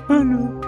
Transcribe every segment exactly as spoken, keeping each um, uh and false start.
Hallo.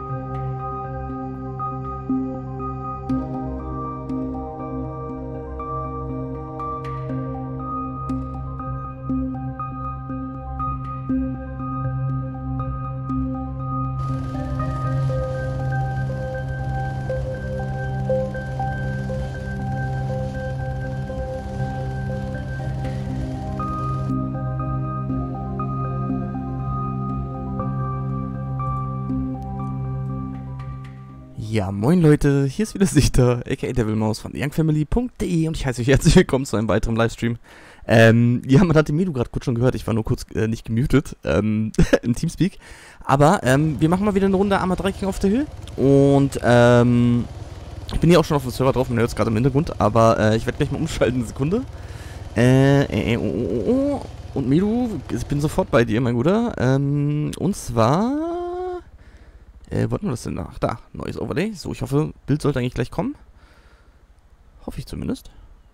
Ja, moin Leute, hier ist wieder Sichter, aka Devilmaus von young family punkt de und ich heiße euch herzlich willkommen zu einem weiteren Livestream. Ähm, ja, man hat den Medu gerade kurz schon gehört, ich war nur kurz äh, nicht gemutet, ähm, im Teamspeak. Aber, ähm, wir machen mal wieder eine Runde Arma drei King of the Hill und, ähm, ich bin hier auch schon auf dem Server drauf, man hört es gerade im Hintergrund, aber, äh, ich werde gleich mal umschalten, eine Sekunde. Äh, äh, oh, oh, oh, oh. Und Medu, ich bin sofort bei dir, mein Guter, ähm, und zwar... Äh, wollten wir das denn nach? Da, neues Overlay. So, ich hoffe, Bild sollte eigentlich gleich kommen. Hoffe ich zumindest.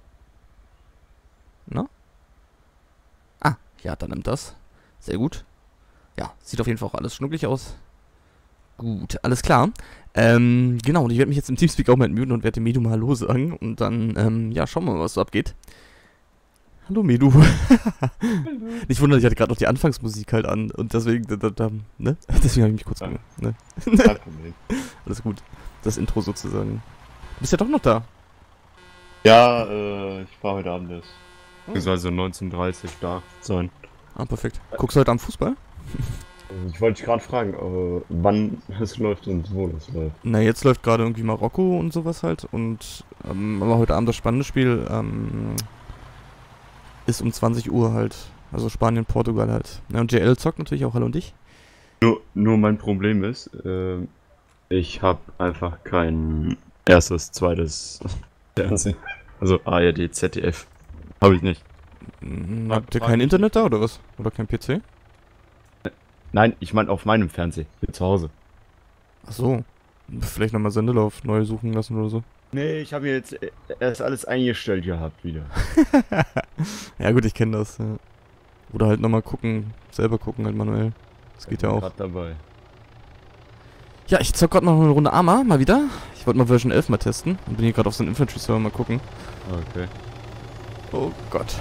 Na? Ah, ja, dann nimmt das. Sehr gut. Ja, sieht auf jeden Fall auch alles schnucklig aus. Gut, alles klar. Ähm, genau, und ich werde mich jetzt im Teamspeak auch mal muten und werde dem Medu mal Hallo sagen. Und dann, ähm, ja, schauen wir mal, was so abgeht. Hallo Medu. Hallo. Nicht wundern, ich hatte gerade noch die Anfangsmusik halt an und deswegen, da, da, ne? Deswegen habe ich mich kurz ja. Ne? Kein Problem. Alles gut. Das Intro sozusagen. Du bist ja doch noch da. Ja, äh, ich war heute Abend erst. Oh. Ich soll also neunzehn Uhr dreißig da sein. Ah, perfekt. Guckst du heute am Fußball? Ich wollte dich gerade fragen, äh, wann es läuft und wo das läuft. Na, jetzt läuft gerade irgendwie Marokko und sowas halt und ähm, aber heute Abend das spannende Spiel ähm, ist um zwanzig Uhr halt. Also Spanien, Portugal halt. Ja, und J L zockt natürlich auch. Hallo und dich? Nur, nur mein Problem ist, äh, ich habe einfach kein erstes, zweites Fernsehen. Also A R D, Z D F. Habe ich nicht. Hm, habt ihr kein Internet da oder was? Oder kein P C? Nein, ich meine auf meinem Fernseher, hier zu Hause. Ach so. Vielleicht nochmal Sendelauf neu suchen lassen oder so. Nee, ich habe mir jetzt erst alles eingestellt gehabt wieder. Ja gut, ich kenne das. Ja. Oder halt nochmal gucken, selber gucken halt manuell. Das geht ja auch. Grad dabei. Ja, ich zock gerade noch eine Runde Arma, mal wieder. Ich wollte mal Version elf mal testen und bin hier gerade auf so einem Infantry-Server mal gucken. Okay. Oh Gott.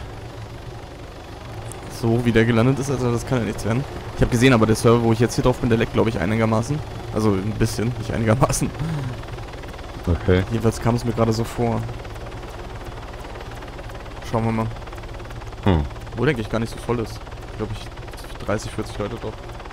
So, wie der gelandet ist, also das kann ja nichts werden. Ich habe gesehen, aber der Server, wo ich jetzt hier drauf bin, der leckt, glaube ich, einigermaßen. Also ein bisschen, nicht einigermaßen. Okay. Jedenfalls kam es mir gerade so vor. Schauen wir mal. Hm. Wo denke ich gar nicht so voll ist. Glaube ich dreißig, vierzig Leute drauf.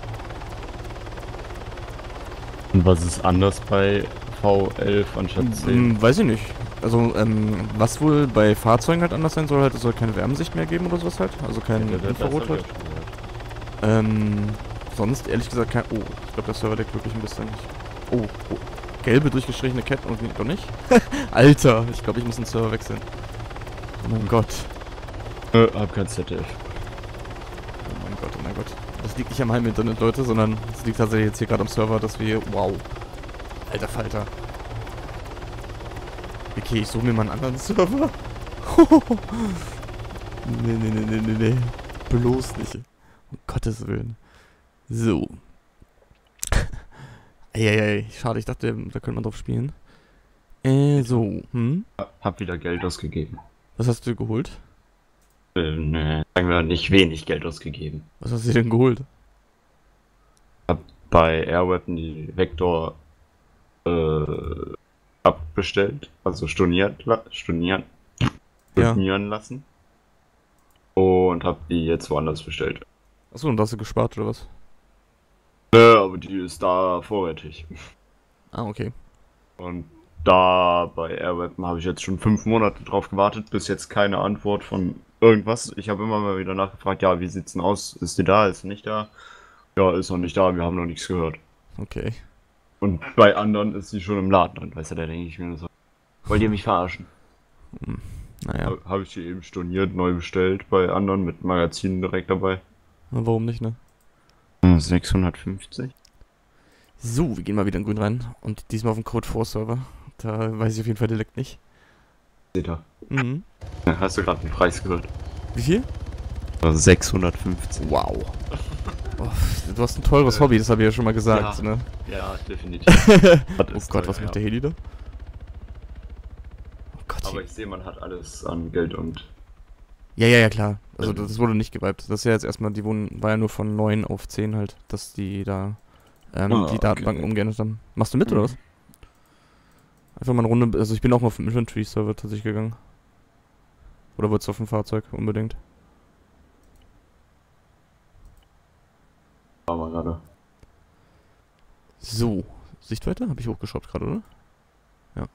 Und was ist anders bei V elf anstatt zehn? Hm, weiß ich nicht. Also, ähm, was wohl bei Fahrzeugen halt anders sein soll, halt, es soll keine Wärmesicht mehr geben oder sowas halt. Also kein Ja, das- das Infrarot hab halt. ich auch schon gehört. Ähm, sonst ehrlich gesagt kein... Oh, ich glaube der Server deckt wirklich ein bisschen nicht. Oh, oh. Gelbe durchgestrichene Ketten und doch nicht? Alter, ich glaube ich muss den Server wechseln. Oh mein Gott. Äh, hab kein Z D F. Oh mein Gott, oh mein Gott. Das liegt nicht am halben Internet, Leute, sondern es liegt tatsächlich jetzt hier gerade am Server, dass wir... Wow. Alter Falter. Okay, ich suche mir mal einen anderen Server. nee, nee, nee, nee, nee, nee. Bloß nicht. Um Gottes Willen. So. Eieiei, schade, ich dachte, da könnte man drauf spielen. Äh, so, hm? Hab wieder Geld ausgegeben. Was hast du geholt? Äh, ne, sagen wir nicht wenig Geld ausgegeben. Was hast du denn geholt? Hab bei Airweapon die Vector äh, abbestellt, also storniert, la stornieren, Ja. stornieren lassen. Und hab die jetzt woanders bestellt. Achso, und da hast du gespart, oder was? Ne, aber die ist da vorrätig. Ah, okay. Und da bei Airweapon habe ich jetzt schon fünf Monate drauf gewartet, bis jetzt keine Antwort von irgendwas. Ich habe immer mal wieder nachgefragt, ja, wie sieht's denn aus? Ist die da? Ist sie nicht da? Ja, ist noch nicht da, wir haben noch nichts gehört. Okay. Und bei anderen ist sie schon im Laden drin, weißt du, da denke ich mir so, wollt ihr mich verarschen? Hm. Naja, Ha- Habe ich die eben storniert, neu bestellt, bei anderen mit Magazinen direkt dabei. warum nicht, ne? sechshundertfünfzig? So, wir gehen mal wieder in Grün rein. Und diesmal auf den Code vier Server. Da weiß ich auf jeden Fall direkt nicht. Seht ihr. Mhm. Ja, hast du gerade den Preis gehört? Wie viel? Also sechshundertfünfzig. Wow. Oh, du hast ein teures äh, Hobby, das habe ich ja schon mal gesagt, ja, ne? Ja, definitiv. Oh Gott, was macht der Heli da? Oh Gott, aber ich sehe, man hat alles an Geld und... Ja, ja, ja, klar. Also das wurde nicht gewiped. Das ist ja jetzt erstmal, die wurden, war ja nur von neun auf zehn halt, dass die da ähm, oh, die Datenbanken okay. umgeändert haben. Machst du mit, mhm. oder was? Einfach mal eine Runde, also ich bin auch mal auf dem Infantry-Server tatsächlich gegangen. Oder wolltest du auf dem Fahrzeug unbedingt? War mal gerade. So, Sichtweite habe ich hochgeschraubt gerade, oder? Ja.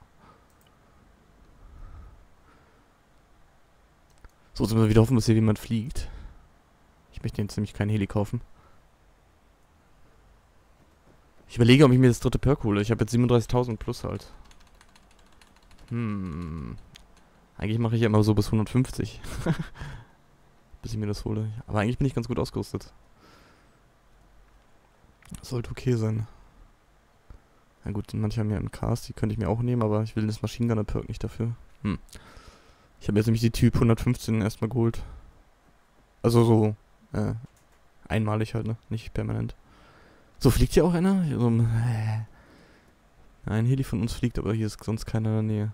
So, jetzt müssen wir wieder hoffen, dass hier jemand fliegt. Ich möchte jetzt nämlich keinen Heli kaufen. Ich überlege, ob ich mir das dritte Perk hole. Ich habe jetzt siebenunddreißigtausend plus halt. Hm. Eigentlich mache ich ja immer so bis hundertfünfzig. Bis ich mir das hole. Aber eigentlich bin ich ganz gut ausgerüstet. Sollte okay sein. Na gut, manche haben ja M Ks, die könnte ich mir auch nehmen, aber ich will das Machine Gunner Perk nicht dafür. Hm. Ich habe jetzt nämlich die Typ hundertfünfzehn erstmal geholt. Also so, äh, einmalig halt, ne? Nicht permanent. So, fliegt hier auch einer? Hier so, äh, ein Heli von uns fliegt, aber hier ist sonst keiner in der Nähe.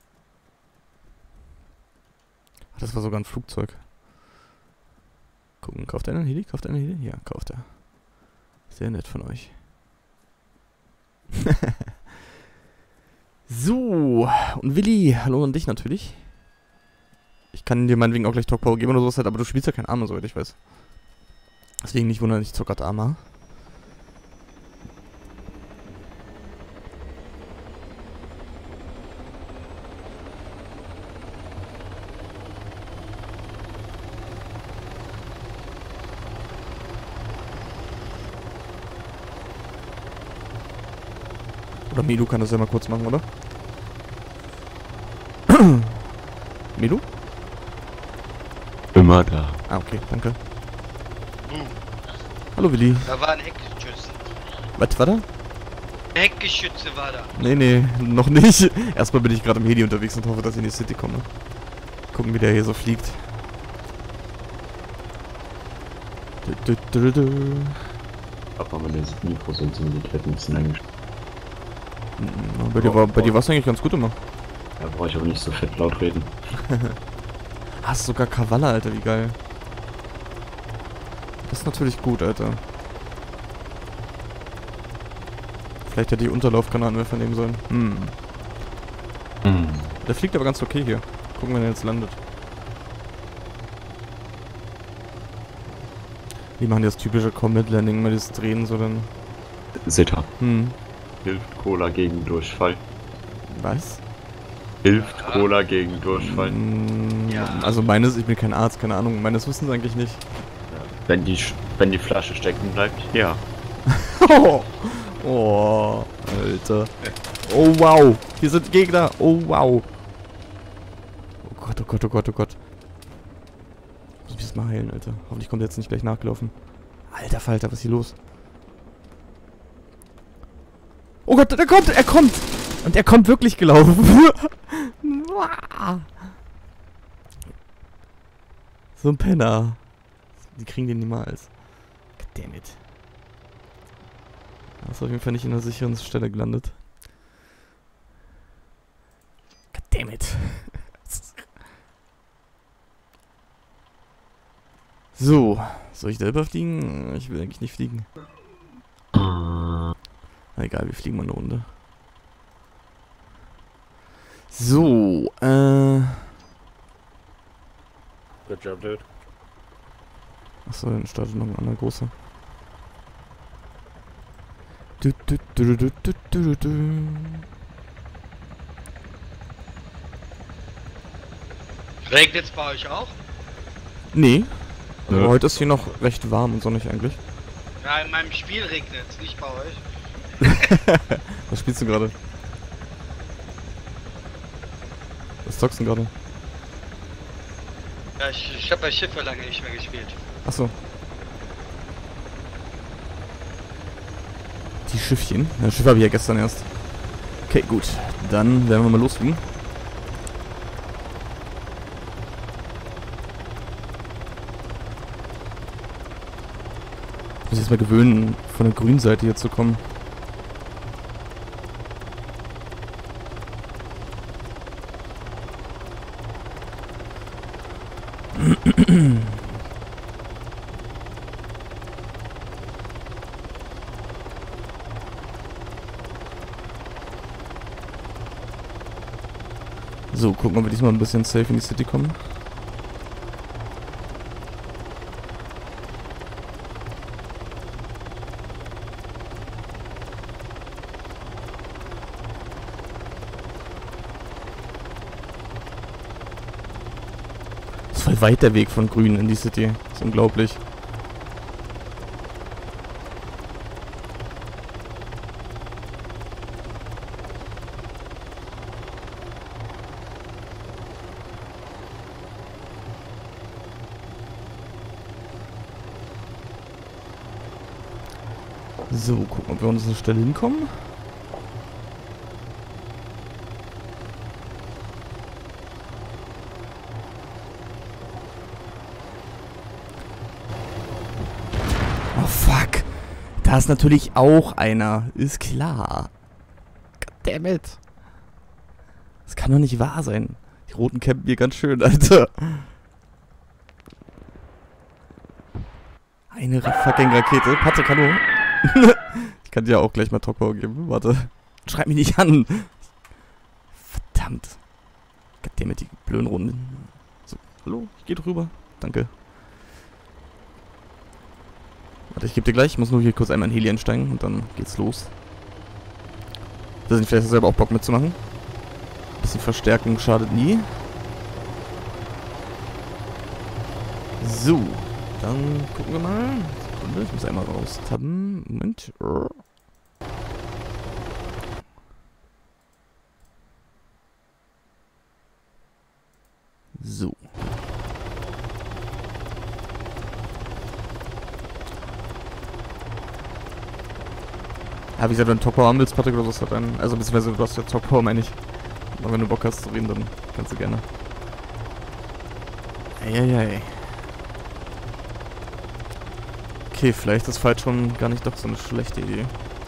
Ach, das war sogar ein Flugzeug. Gucken, kauft einer einen Heli? Kauft einer einen Heli? Ja, kauft er. Sehr nett von euch. So, und Willi, hallo an dich natürlich. Ich kann dir meinetwegen auch gleich Talk Power geben oder sowas halt, aber du spielst ja kein Arma, soweit ich weiß. Deswegen nicht wundern, ich zockert Arma. Oder Milu kann das ja mal kurz machen, oder? Milu? Immer da. Ah, okay, danke. Hm. Hallo Willi. Da war ein Heckgeschütze. Was war da? Ein Heckgeschütze war da. Nee, nee, noch nicht. Erstmal bin ich gerade im Heli unterwegs und hoffe, dass ich in die City komme. Gucken, wie der hier so fliegt. Du, du, du, du. Aber man das Mikrosensibilität ein bisschen eingestellt. Mhm, bei dir war bei dir war es eigentlich ganz gut immer. Da brauche ich aber nicht so fett laut reden. Hast sogar Kavalle, Alter, wie geil. Das ist natürlich gut, Alter. Vielleicht hätte ich Unterlaufkanonenwerfer nehmen sollen. Hm. Hm. Der fliegt aber ganz okay hier. Gucken, wenn er jetzt landet. Die machen das typische Combat Landing, mal das Drehen so dann. Zeta. Hm. Hilft Cola gegen Durchfall. Was? Hilft Cola gegen Durchfall. Mm, Ja. Also meines, ich bin kein Arzt, keine Ahnung. Meines wissen sie eigentlich nicht. Wenn die, wenn die Flasche stecken bleibt, ja. oh, oh, Alter. Oh wow, hier sind Gegner. Oh wow. Oh Gott, oh Gott, oh Gott, oh Gott. Ich muss mich jetzt mal heilen, Alter. Hoffentlich kommt er jetzt nicht gleich nachgelaufen. Alter Falter, was ist hier los? Oh Gott, er kommt, er kommt! Und er kommt wirklich gelaufen. So ein Penner. Die kriegen den niemals. Goddammit. Er ist auf jeden Fall nicht in einer sicheren Stelle gelandet. Goddammit. So, soll ich selber fliegen? Ich will eigentlich nicht fliegen. Na egal, wir fliegen mal eine Runde. So, äh... Good job, dude. Achso, dann startet noch ein anderer großer. Du, du, du, du, du, du, du. Regnet es bei euch auch? Nee. Nö. Aber heute ist hier noch recht warm und sonnig eigentlich. Ja, in meinem Spiel regnet es, nicht bei euch. Was spielst du gerade? Was zockst du gerade? Ja, ich, ich habe bei Schiffe lange nicht mehr gespielt. Achso. Die Schiffchen? Ja, Schiffe habe ich ja gestern erst. Okay, gut. Dann werden wir mal losfliegen. Muss ich erstmal gewöhnen, von der grünen Seite hier zu kommen. So, gucken, ob wir diesmal ein bisschen safe in die City kommen. Das ist voll weit der Weg von Grün in die City. Das ist unglaublich. So, gucken, ob wir an unsere Stelle hinkommen. Oh fuck. Da ist natürlich auch einer. Ist klar. Goddammit. Das kann doch nicht wahr sein. Die Roten campen hier ganz schön, Alter. Eine fucking Rakete. Patrick, hallo. Ich kann dir auch gleich mal Talkpower geben. Warte. Schreib mich nicht an. Verdammt. Goddammit, die blöden Runden. So, hallo, ich geh drüber. Danke. Warte, ich geb dir gleich. Ich muss nur hier kurz einmal in Heli einsteigen und dann geht's los. Da sind vielleicht selber auch Bock mitzumachen. Bisschen Verstärkung schadet nie. So, dann gucken wir mal. Sekunde, ich muss einmal raus tabben. Moment. So. Ja, wie gesagt, wenn du Top Power haben willst, Patrick, oder was hat einen. Also, beziehungsweise du hast ja Top Power, meine ich. Aber wenn du Bock hast zu reden, dann kannst du gerne. Eieiei. Okay, vielleicht ist Fight schon gar nicht doch so eine schlechte Idee.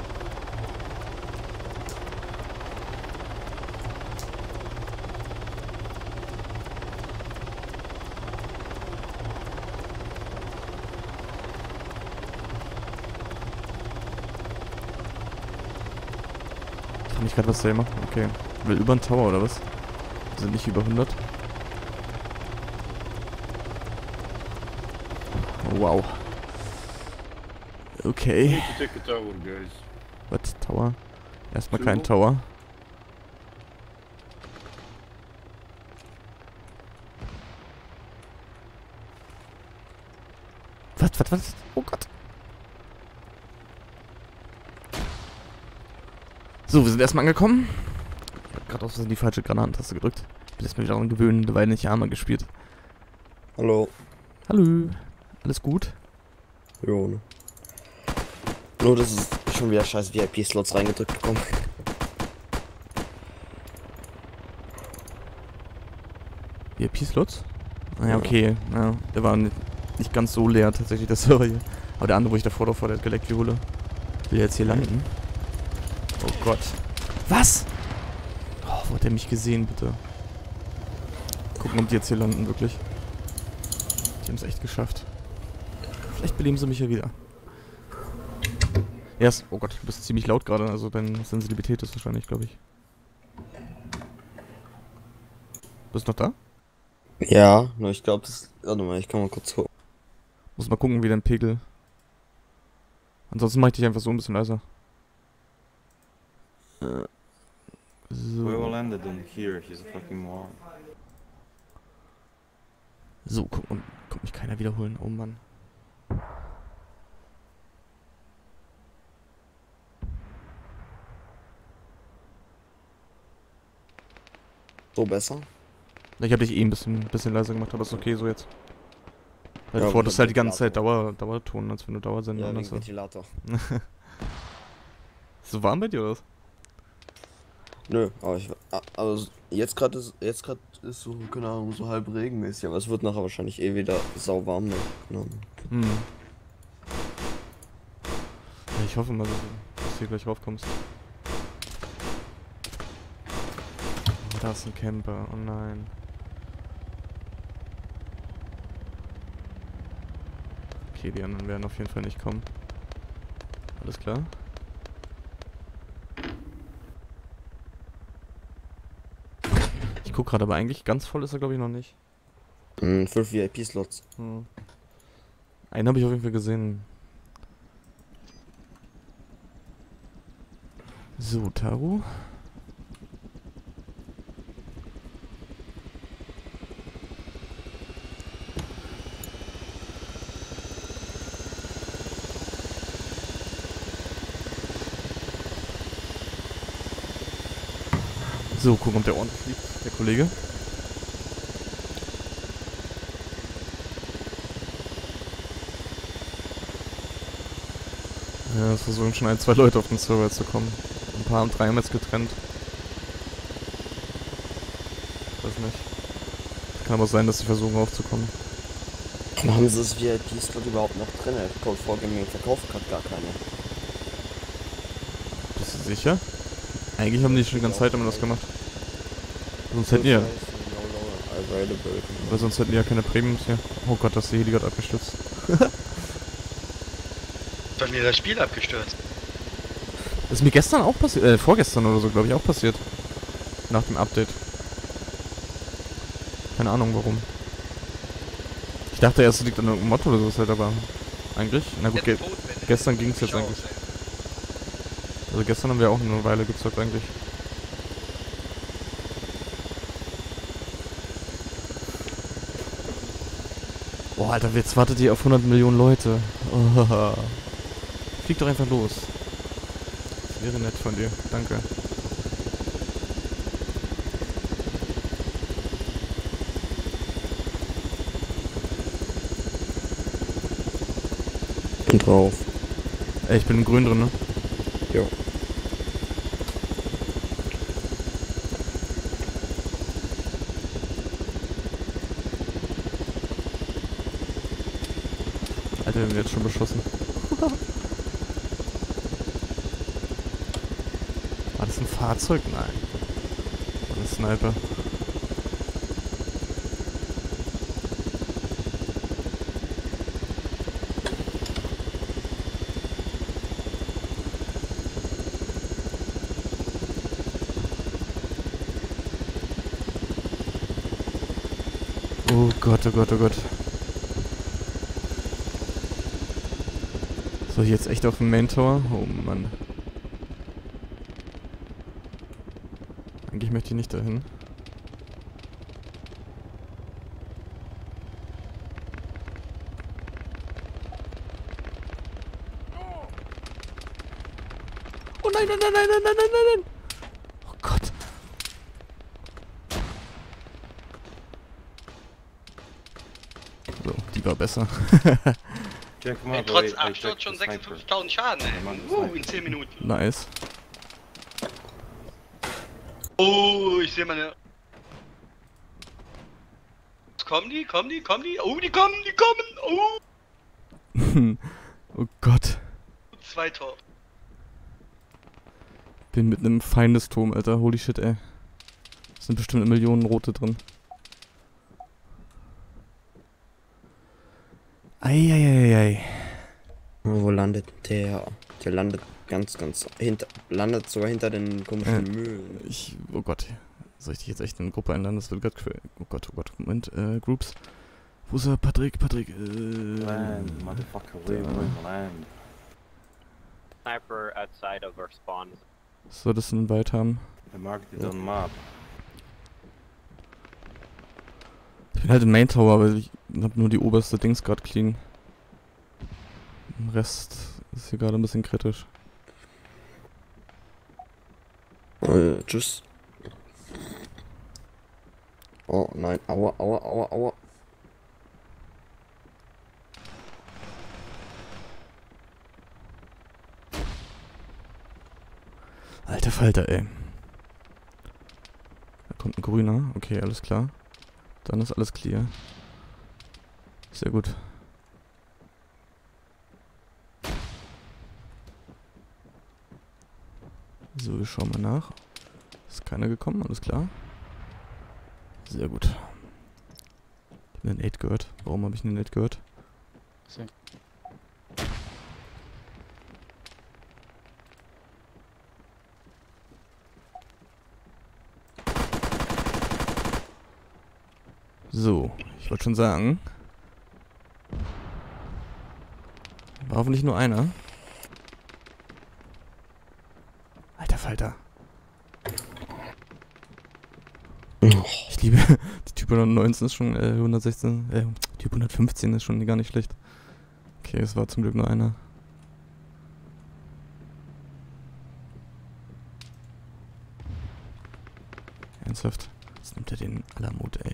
Kann ich gerade was der macht? Okay. Will über den Tower oder was? Wir sind nicht über hundert. Oh, wow. Okay. Was? Tower? Erstmal kein Tower. Was, was, was? Oh Gott. So, wir sind erstmal angekommen. Ich hab gerade auf die falsche Granatentaste gedrückt. Ich bin erstmal wieder daran gewöhnt, eine Weile nicht Arma gespielt. Hallo. Hallo. Alles gut? Jo, ne. Nur, dass ich schon wieder scheiß V I P-Slots reingedrückt bekommen. V I P-Slots? Ah ja, okay. Ja, der war nicht, nicht ganz so leer tatsächlich, der Server hier. Aber der andere, wo ich davor davor, der hat geleckt wie Hulle. Will jetzt hier landen? Oh Gott. Was? Oh, wo hat er mich gesehen, bitte? Gucken, ob die jetzt hier landen, wirklich. Die haben es echt geschafft. Vielleicht beleben sie mich ja wieder. Erst, oh Gott, du bist ziemlich laut gerade, also deine Sensibilität ist wahrscheinlich, glaube ich. Bist du noch da? Ja, nur ich glaube, das. Warte mal, ich kann mal kurz gucken. Muss mal gucken, wie dein Pegel. Ansonsten mache ich dich einfach so ein bisschen leiser. Äh, so. We will land it in here, he's a fucking moron. So, guck, und kommt mich keiner wiederholen, oh Mann. So besser? Ich habe dich eh ein bisschen, bisschen leiser gemacht, aber ist okay so jetzt. Weil Ja, davor, das ist halt die ganze Zeit Ventilator. Dauer, Dauerton, als wenn du Dauersendung Ja, wegen hast. Ventilator. Ist so warm bei dir oder was? Nö, aber ich. ah, Aber jetzt gerade ist. Jetzt gerade ist so, keine Ahnung, so halb regenmäßig, aber es wird nachher wahrscheinlich eh wieder sauwarm. Ne? Genau. Hm. Ich hoffe mal, dass du hier gleich raufkommst. Oh, da ist ein Camper. Oh nein. Okay, die anderen werden auf jeden Fall nicht kommen. Alles klar. Ich guck gerade, aber eigentlich ganz voll ist er, glaube ich, noch nicht. Mhm, fünf V I P-Slots. Hm. Einen habe ich auf jeden Fall gesehen. So, Taru. So, gucken, ob der ordentlich fliegt, der Kollege. Ja, es versuchen schon ein, zwei Leute auf den Server zu kommen. Ein paar und drei haben jetzt getrennt. Weiß nicht. Kann aber sein, dass sie versuchen aufzukommen. Warum haben sie das V I P-Slot überhaupt noch drin? Code Vorgänge verkauft gerade gar keine. Bist du sicher? Eigentlich haben die schon die ganze Zeit immer das gemacht. Sonst hätten die ja. Weil sonst hätten die ja keine Premiums hier. Oh Gott, das Heli gerade abgestürzt. Bei mir das Spiel abgestürzt. Das ist mir gestern auch passiert, äh, vorgestern oder so, glaube ich, auch passiert. Nach dem Update. Keine Ahnung warum. Ich dachte erst, es liegt an irgendeinem Motto oder sowas halt, aber eigentlich, na gut, ge gestern ging es jetzt eigentlich. Also gestern haben wir auch eine Weile gezockt eigentlich. Boah, Alter, jetzt wartet ihr auf hundert Millionen Leute. Oh. Flieg doch einfach los. Das wäre nett von dir. Danke. Bin drauf. Ey, ich bin im Grün drin, ne? Jo. Alter, wir haben jetzt schon beschossen. War das ein Fahrzeug? Nein. War das ein Sniper? Oh Gott, oh Gott, oh Gott. Soll ich jetzt echt auf dem Main Tower? Oh Mann. Eigentlich möchte ich nicht dahin. Oh nein, nein, nein, nein, nein, nein, nein, nein! Oh Gott. So, die war besser. Jack, come Ey, on, trotz I- I Absturz checked schon the sniper. sechsundfünfzigtausend Schaden, ey. Ja, Mann, das Uh, Sniper. in zehn Minuten. Nice. Oh, ich sehe meine... Kommen die? Kommen die? Kommen die? Oh, die kommen! Die kommen! Oh! Oh Gott. Zwei Tor. Bin mit einem Feindesturm, Alter. Holy shit, ey. Es sind bestimmt Millionen Rote drin. Eieieiei. Wo landet der? Der landet ganz, ganz hinter. Landet sogar hinter den komischen Äh. Mühlen. Ich, oh Gott. Soll ich dich jetzt echt in eine Gruppe einladen? Das wird gerade... Oh Gott, oh Gott. Moment, äh, Groups. Wo ist er? Patrick, Patrick, äh... Land, motherfucker, leave da. me land. Sniper outside of our spawn. Soll das denn weit haben? I marked it on map. Ich bin halt im Main Tower, aber ich hab nur die oberste Dings gerade clean. Im Rest ist hier gerade ein bisschen kritisch. Äh, tschüss. Oh nein, aua, aua, aua, aua. Alter Falter, ey. Da kommt ein grüner. Okay, alles klar. Dann ist alles clear. Sehr gut. So, wir schauen mal nach. Ist keiner gekommen, alles klar. Sehr gut. Ich habe einen Nate gehört. Warum habe ich einen Nate gehört? So. So, ich wollte schon sagen. War hoffentlich nur einer. Alter Falter. Ich liebe, die Typ hundertneunzehn ist schon, äh, hundertsechzehn, äh, Typ hundertfünfzehn ist schon gar nicht schlecht. Okay, es war zum Glück nur einer. Ernsthaft? Jetzt nimmt er den Alamut, ey.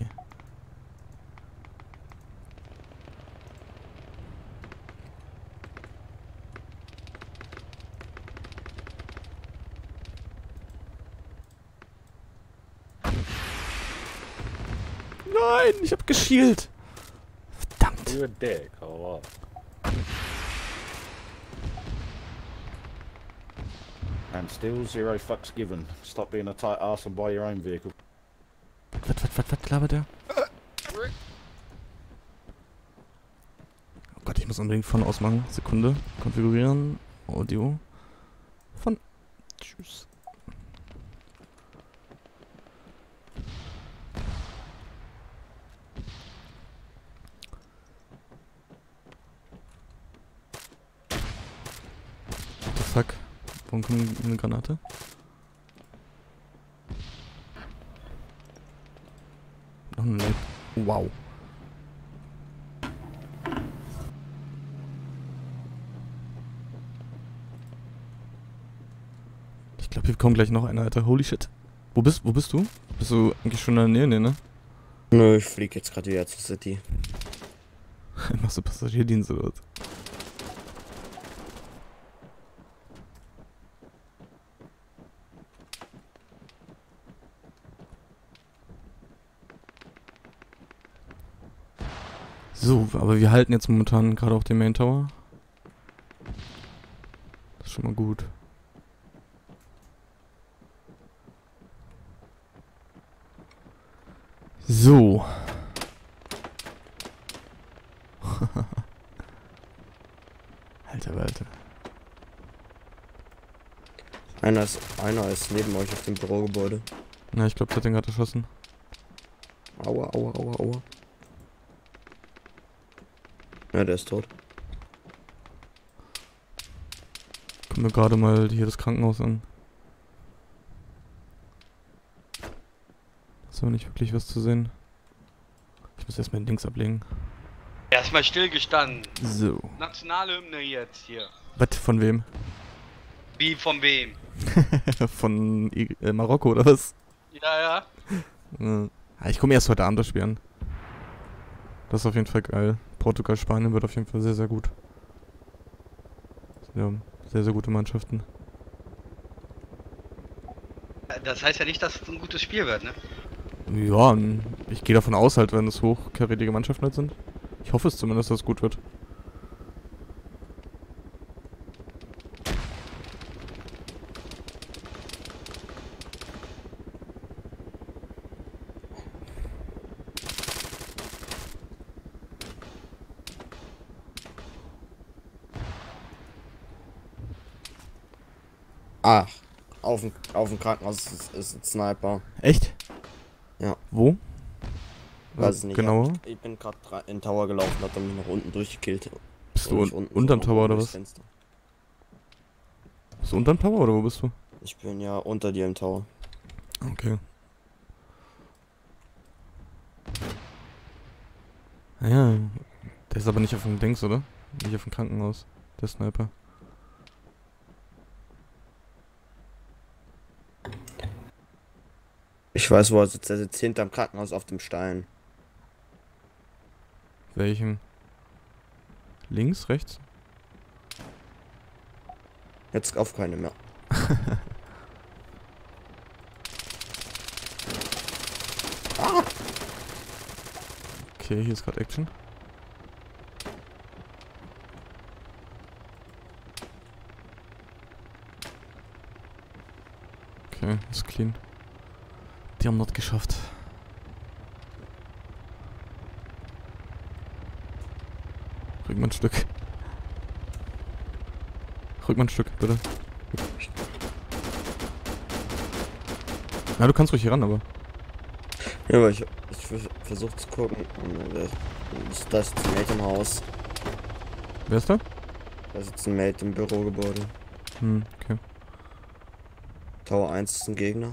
Nein, ich hab geschielt. Verdammt. You're a dick, or what? And still zero fucks given. Stop being a tight ass and buy your own vehicle. Was, was, was, was labert der? Oh Gott, ich muss unbedingt von ausmachen. Sekunde. Konfigurieren. Audio. Von. Tschüss. What the fuck? Warum kommt eine Granate? Noch eine Lake. Wow. Ich glaube, hier kommt gleich noch einer, Alter. Holy shit. Wo bist, wo bist du? Bist du eigentlich schon in der Nähe, nee, ne? Nö, ich flieg jetzt gerade wieder zur City. Machst du Passagierdienst oder was? So, aber wir halten jetzt momentan gerade auch den Main Tower. Das ist schon mal gut. So. Alter, Alter. Einer ist, einer ist neben euch auf dem Bürogebäude. Na, ich glaube, der hat den gerade erschossen. Aua, aua, aua, aua. Ja, der ist tot. Gucken wir gerade mal hier das Krankenhaus an. Ist aber nicht wirklich was zu sehen. Ich muss erstmal den Links ablegen. Erstmal stillgestanden. So. Nationalhymne jetzt hier. Was? Von wem? Wie von wem? Von I äh, Marokko oder was? Ja, ja. Äh, ah, ich komme erst heute Abend das Spiel an. Das ist auf jeden Fall geil. Portugal, Spanien wird auf jeden Fall sehr, sehr gut. Ja, sehr, sehr gute Mannschaften. Das heißt ja nicht, dass es ein gutes Spiel wird, ne? Ja, ich gehe davon aus halt, wenn es hochkarätige Mannschaften halt sind. Ich hoffe es zumindest, dass es gut wird. Ah, auf dem, auf dem Krankenhaus ist, ist ein Sniper. Echt? Ja. Wo? Weiß ich nicht. Genauer? Ich, ich bin gerade in den Tower gelaufen, hat er mich nach unten durchgekillt. Bist du Und un ich unten unterm so Tower oder durchs was? Fenster. Bist du unterm Tower oder wo bist du? Ich bin ja unter dir im Tower. Okay. Ah ja, der ist aber nicht auf dem Dings, oder? Nicht auf dem Krankenhaus, der Sniper. Ich weiß, wo er sitzt. Er sitzt hinterm Krankenhaus auf dem Stein. Welchem? Links, rechts? Jetzt auf keine mehr. Okay, hier ist gerade Action. Okay, ist clean. Die haben das geschafft. Rück mal ein Stück. Rück mal ein Stück, bitte. Na, du kannst ruhig hier ran, aber. Ja, aber ich, ich vers- versuch zu gucken. Und, äh, ist das ein Mate im Haus? Wer ist da? Da sitzt ein Mate im Bürogebäude. Hm, okay. Tower eins ist ein Gegner.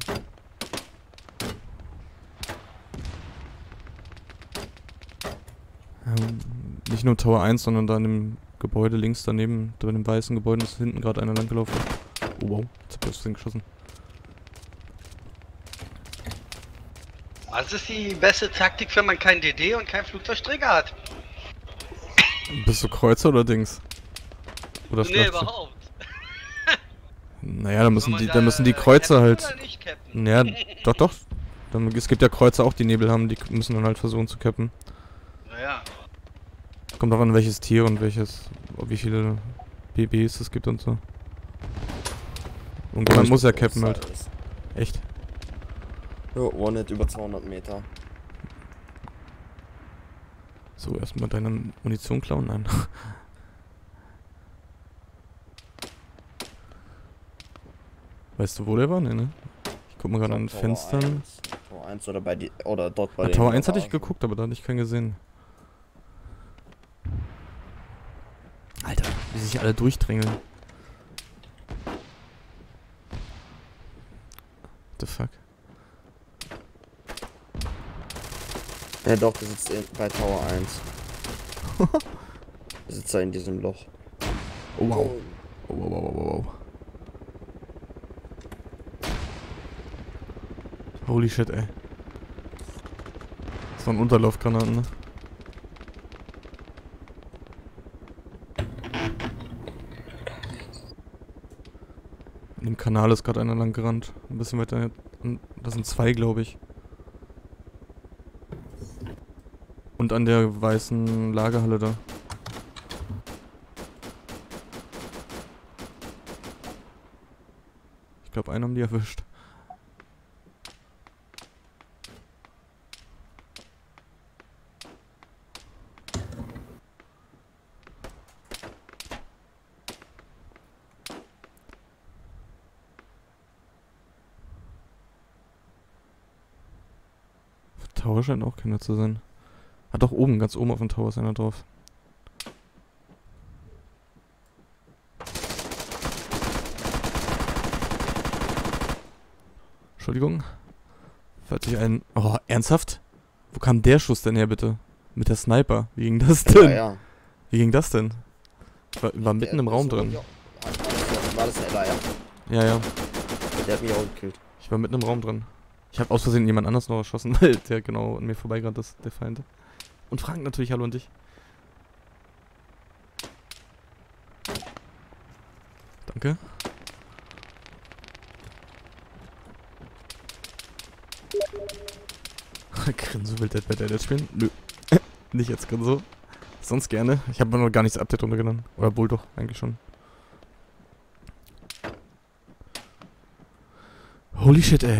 Ähm, nicht nur Tower eins, sondern da in dem Gebäude links daneben, da in dem weißen Gebäude ist hinten gerade einer langgelaufen. Oh wow, jetzt hab ich aus Versehen geschossen. Was ist die beste Taktik, wenn man kein D D und kein Flugzeugträger hat? Bist du Kreuzer oder Dings? Oder Nee, Schlachtschiff? überhaupt. Naja, da müssen Soll die, man da müssen die Captain Kreuzer halt. oder nicht Captain? Ja, doch, doch. Dann, es gibt ja Kreuzer auch, die Nebel haben, die müssen dann halt versuchen zu cappen. Naja. Kommt auch an, welches Tier und welches, wie viele B Bs es gibt und so. Und man muss ja cappen halt. Echt? Jo, One-Hit über zweihundert Meter. So, erstmal deine Munition klauen? Nein. Weißt du, wo der war? Nee, ne? Ich guck mal gerade an den Tower Fenstern. eins. Tower eins oder bei die, oder dort bei Bei den Tower eins hatte ich Garagen. geguckt, aber da hatte ich keinen gesehen. Alter, wie sich alle durchdrängeln. What the fuck? Ja doch, der sitzt in, bei Tower eins. Der sitzt da in diesem Loch. Oh wow. Oh wow, wow, wow, wow. Holy shit, ey. Das waren Unterlaufgranaten, ne? In dem Kanal ist gerade einer lang gerannt. Ein bisschen weiter. Das sind zwei, glaube ich. Und an der weißen Lagerhalle da. Ich glaube, einen haben die erwischt. Tower scheint auch keiner zu sein. Hat doch oben, ganz oben auf dem Tower ist einer drauf. Entschuldigung. Falls ich einen... Oh, ernsthaft? Wo kam der Schuss denn her, bitte? Mit der Sniper. Wie ging das denn? Ja, ja. Wie ging das denn? Ich war, war mitten Der im Raum ist so- drin. ja, war das der L A, ja? Ja, ja. Der hat mich auch gekillt. Ich war mitten im Raum drin. Ich habe aus Versehen jemand anders noch erschossen, weil der genau an mir vorbeigerannt ist, der Feind. Und Frank natürlich, hallo und dich. Danke. Grinso will Dead by Daylight spielen? Nö. Nicht jetzt Grinso. Sonst gerne. Ich habe noch gar nichts Update runtergeladen. Oder wohl doch, eigentlich schon. Holy shit, ey.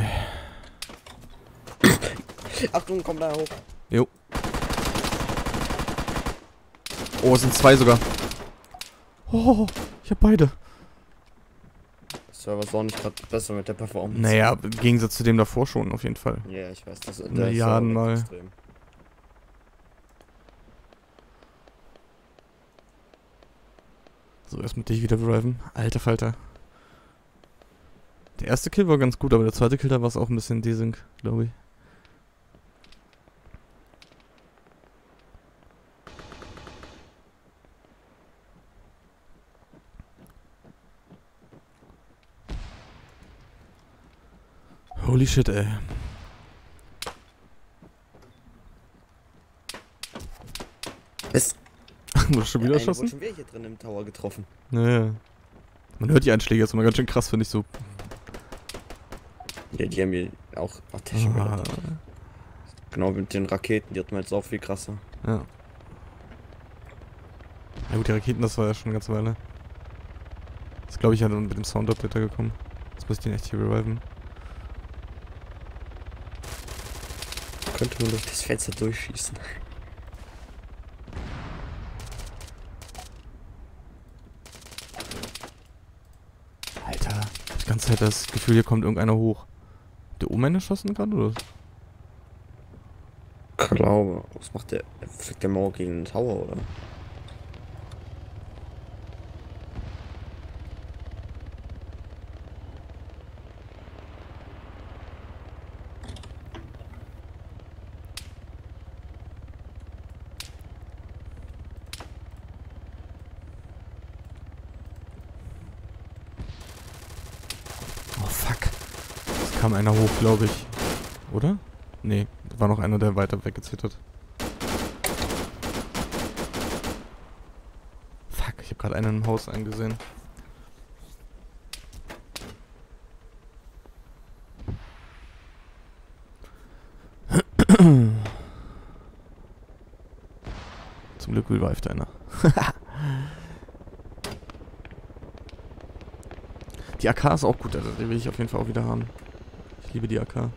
Achtung, komm da hoch. Jo. Oh, es sind zwei sogar. Oh, ich hab beide. Server ist auch nicht gerade besser mit der Performance. Naja, im Gegensatz zu dem davor schon, auf jeden Fall. Ja, ich weiß, das der Milliarden Server Mal. ist extrem. So, erst mit dich wieder reviven. Alter Falter. Der erste Kill war ganz gut, aber der zweite Kill, da war es auch ein bisschen desync, glaube ich. Holy shit, ey. Es Wurde schon wieder ja, erschossen? wurde schon wieder hier drin im Tower getroffen. Naja. Man hört die Einschläge, ist immer ganz schön krass, finde ich so. Ja, die haben hier auch Attacke Ah, gehabt. Genau, mit den Raketen, die hatten wir jetzt auch viel krasser. ja. Ja gut, die Raketen, das war ja schon eine ganze Weile. Das glaube ich ja dann mit dem Sound-Update gekommen. Jetzt muss ich den echt hier reviven. könnte man durch das Fenster durchschießen. Alter, ich hab die ganze Zeit das Gefühl, hier kommt irgendeiner hoch. Hat der oben einen erschossen gerade, oder? Ich glaube. Was macht der? Fliegt der Mauer gegen den Tower, oder? Oh fuck. Es kam einer hoch, glaube ich. Oder? Nee, da war noch einer, der weiter weggezittert. Fuck, ich habe gerade einen im Haus eingesehen. Zum Glück revived einer. Die A K ist auch gut, also die will ich auf jeden Fall auch wieder haben. Ich liebe die A K.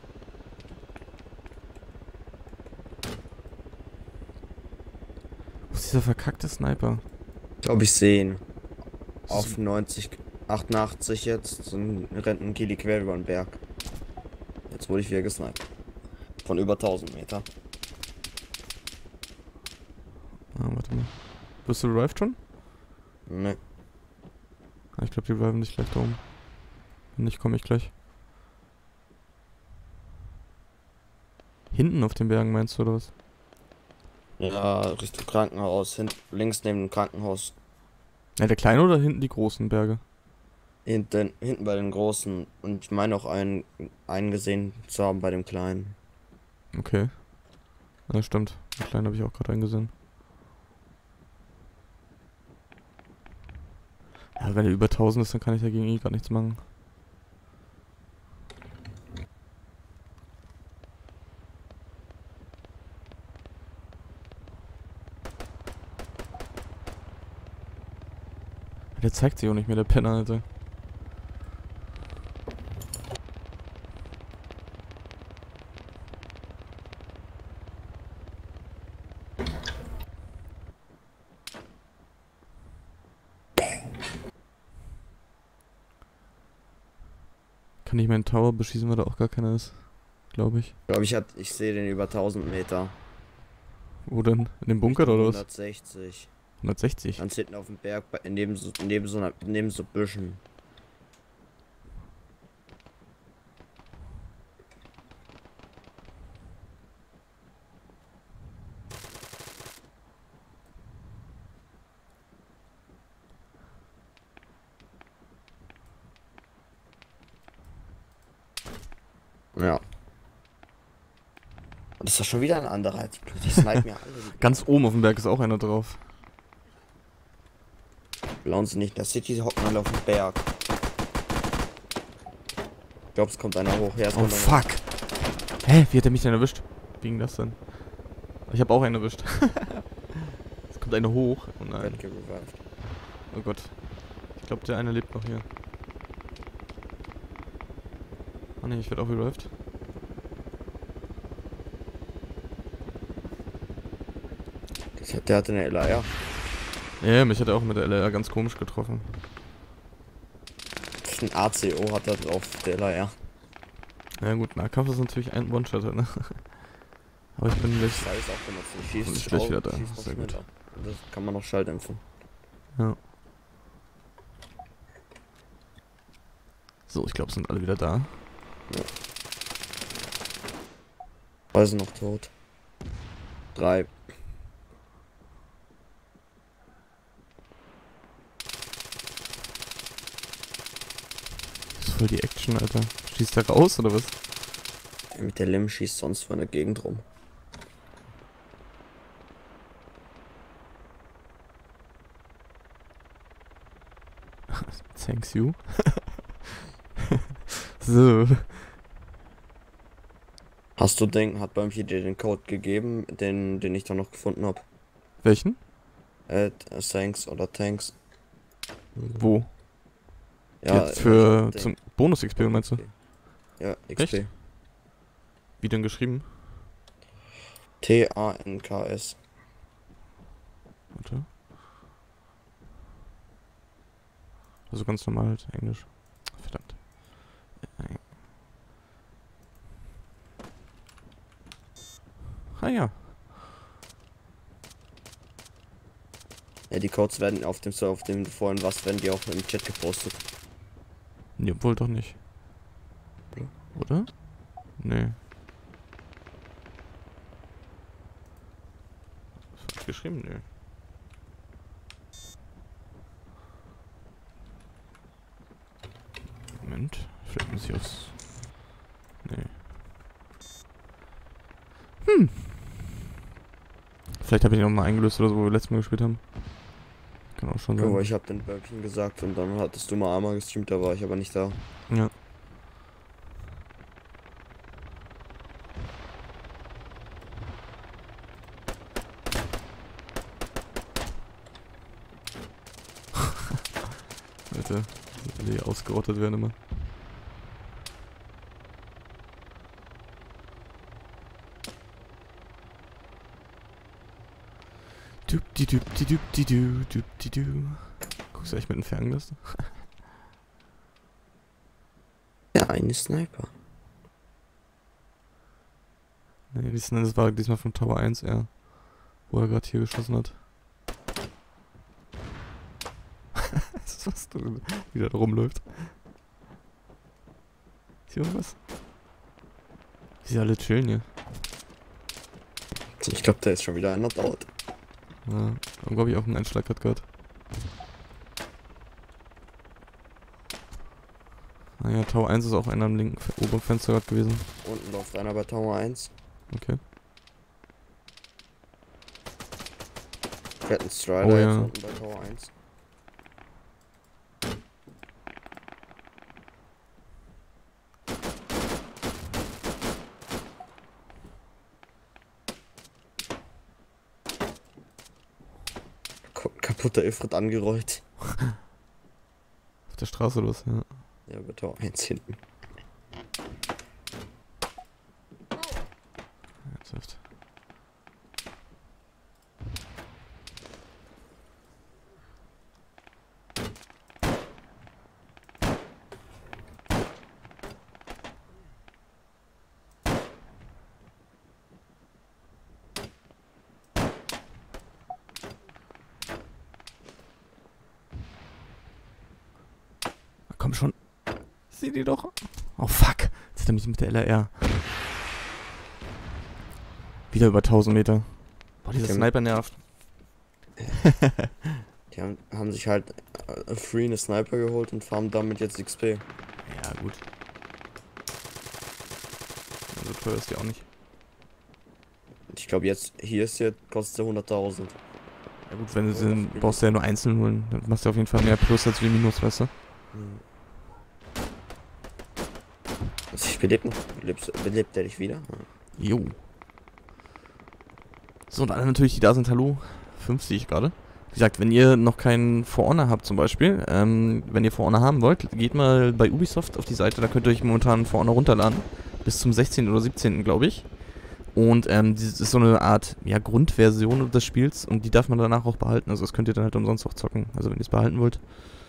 Wo ist dieser verkackte Sniper? Ich glaube, ich sehe ihn. Auf neunzig, achtundachtzig jetzt und rennt ein Kili quer über den Berg. Jetzt wurde ich wieder gesniped. Von über tausend Meter. Ah, warte mal. Bist du revived schon? Ne. Ah, ich glaube, die reviven dich gleich da oben. Wenn nicht, komme ich gleich. Hinten auf den Bergen meinst du, oder was? Ja, Richtung Krankenhaus. Hint, links neben dem Krankenhaus. Ja, der kleine oder hinten die großen Berge? Hinten, hinten bei den großen. Und ich meine auch einen, einen gesehen zu haben bei dem kleinen. Okay. Ja, stimmt. Den kleinen habe ich auch gerade eingesehen. Ja, wenn er über tausend ist, dann kann ich dagegen eh gar nichts machen. Der zeigt sich auch nicht mehr, der Penner, Alter. Kann ich meinen Tower beschießen, weil da auch gar keiner ist. Glaube ich. Ich glaube, ich, hat- ich sehe den über tausend Meter. Wo denn? In dem Bunker oder was? hundertsechzig. hundertsechzig. Ganz hinten auf dem Berg, bei- neben so, neben so, einer, neben so Büschen. Ja. Und das ist schon wieder ein anderer. Die, die snipen ja alle. Ganz oben auf dem Berg ist auch einer drauf. Die blauen sind nicht in der City, sie hocken alle auf dem Berg. Ich glaube, es kommt einer hoch. Ja, es Oh kommt einer fuck. Hä? Wie hat er mich denn erwischt? Wie ging das denn? Ich habe auch einen erwischt. Es kommt einer hoch. Oh hoch. nein. Wird gerevived. Oh Gott. Ich glaube, der eine lebt noch hier. Oh ne, ich werde auch revived. Das hat, der hatte eine L A R. Ja, mich hat er auch mit der L R ganz komisch getroffen. Ein A C O hat er drauf, der L A R. Ja gut, Nahkampf ist natürlich ein One-Shot, ne? Aber ich bin gleich... Das weiß auch, wenn man es nicht schießt. Und ist gleich auch- wieder da. schießt noch Sehr gut. schneller. Das kann man noch schalldämpfen. Ja. So, ich glaube, sind alle wieder da. Zwei sind noch tot. Drei. Das ist voll die Action, Alter. Schießt der raus, oder was? Mit der Lim schießt sonst von der Gegend rum. Thanks you. So. Hast du den, hat Bäumchen dir den Code gegeben, den, den ich da noch gefunden habe? Welchen? Äh, Thanks oder Thanks. Wo? Ja, Jetzt für äh, zum Bonus-X P, meinst du? Ja, X P. Echt? Wie denn geschrieben? T A N K S. Warte. Also ganz normal halt, Englisch. Verdammt. Ah ja. Ja, die Codes werden auf dem Server, auf dem du vorhin warst, werden die auch im Chat gepostet. Nee, wohl doch nicht. Oder? Nee. Was hat geschrieben? Nee. Moment. Vielleicht muss ich aus. Nee. Hm. Vielleicht habe ich ihn auch mal eingelöst oder so, wo wir letztes Mal gespielt haben. Kann auch schon sein. Aber ich habe den Böckchen gesagt und dann hattest du mal einmal gestreamt, da war ich aber nicht da. Ja. Alter, die hier ausgerottet werden immer. Dub-di-dub-di-dub-di-du-dub-di-du. Guckst du echt mit dem Fernglas? Der eine Sniper. Nee, diesmal, das war diesmal vom Tower eins, ja. Wo er gerade hier geschossen hat. Was du wieder da rumläuft. Ist hier irgendwas? Wie sie alle chillen hier. Ich glaube, da ist schon wieder einer dort. Ja, irgendwo habe ich auch einen Einschlag gerade gehört. Naja, Tower eins ist auch einer am linken Fe- oberen Fenster gerade gewesen. Unten läuft einer bei Tower eins. Okay. Wir hatten Strider Oh, jetzt ja. unten bei Tower eins. Ko- Kaputter Ifrit angerollt. Auf der Straße oder was? Ja. Ja, bei Tower eins hinten. Ernsthaft. Komm schon. Sieh die doch. Oh fuck. Jetzt hat er mich mit der L R R. Wieder über tausend Meter. Boah, dieser Okay. Sniper nervt. Die haben, haben sich halt äh, free eine Sniper geholt und farmen damit jetzt X P. Ja, gut. So teuer ist die auch nicht. Ich glaube jetzt, hier ist jetzt, kostet sie hunderttausend. Ja gut, wenn du sie brauchst du ja nur einzeln holen. Dann machst du auf jeden Fall mehr Plus als wie Minus, weißt du? Hm. Also ich belebt noch. Belebst, belebt er dich wieder? Ja. Jo. So, und alle natürlich, die da sind, hallo. Fünf sehe ich gerade. Wie gesagt, wenn ihr noch keinen For Honor habt zum Beispiel, ähm, wenn ihr For Honor haben wollt, geht mal bei Ubisoft auf die Seite, da könnt ihr euch momentan For Honor runterladen. Bis zum sechzehnten oder siebzehnten glaube ich. Und ähm, das ist so eine Art, ja, Grundversion des Spiels und die darf man danach auch behalten. Also das könnt ihr dann halt umsonst auch zocken. Also wenn ihr es behalten wollt.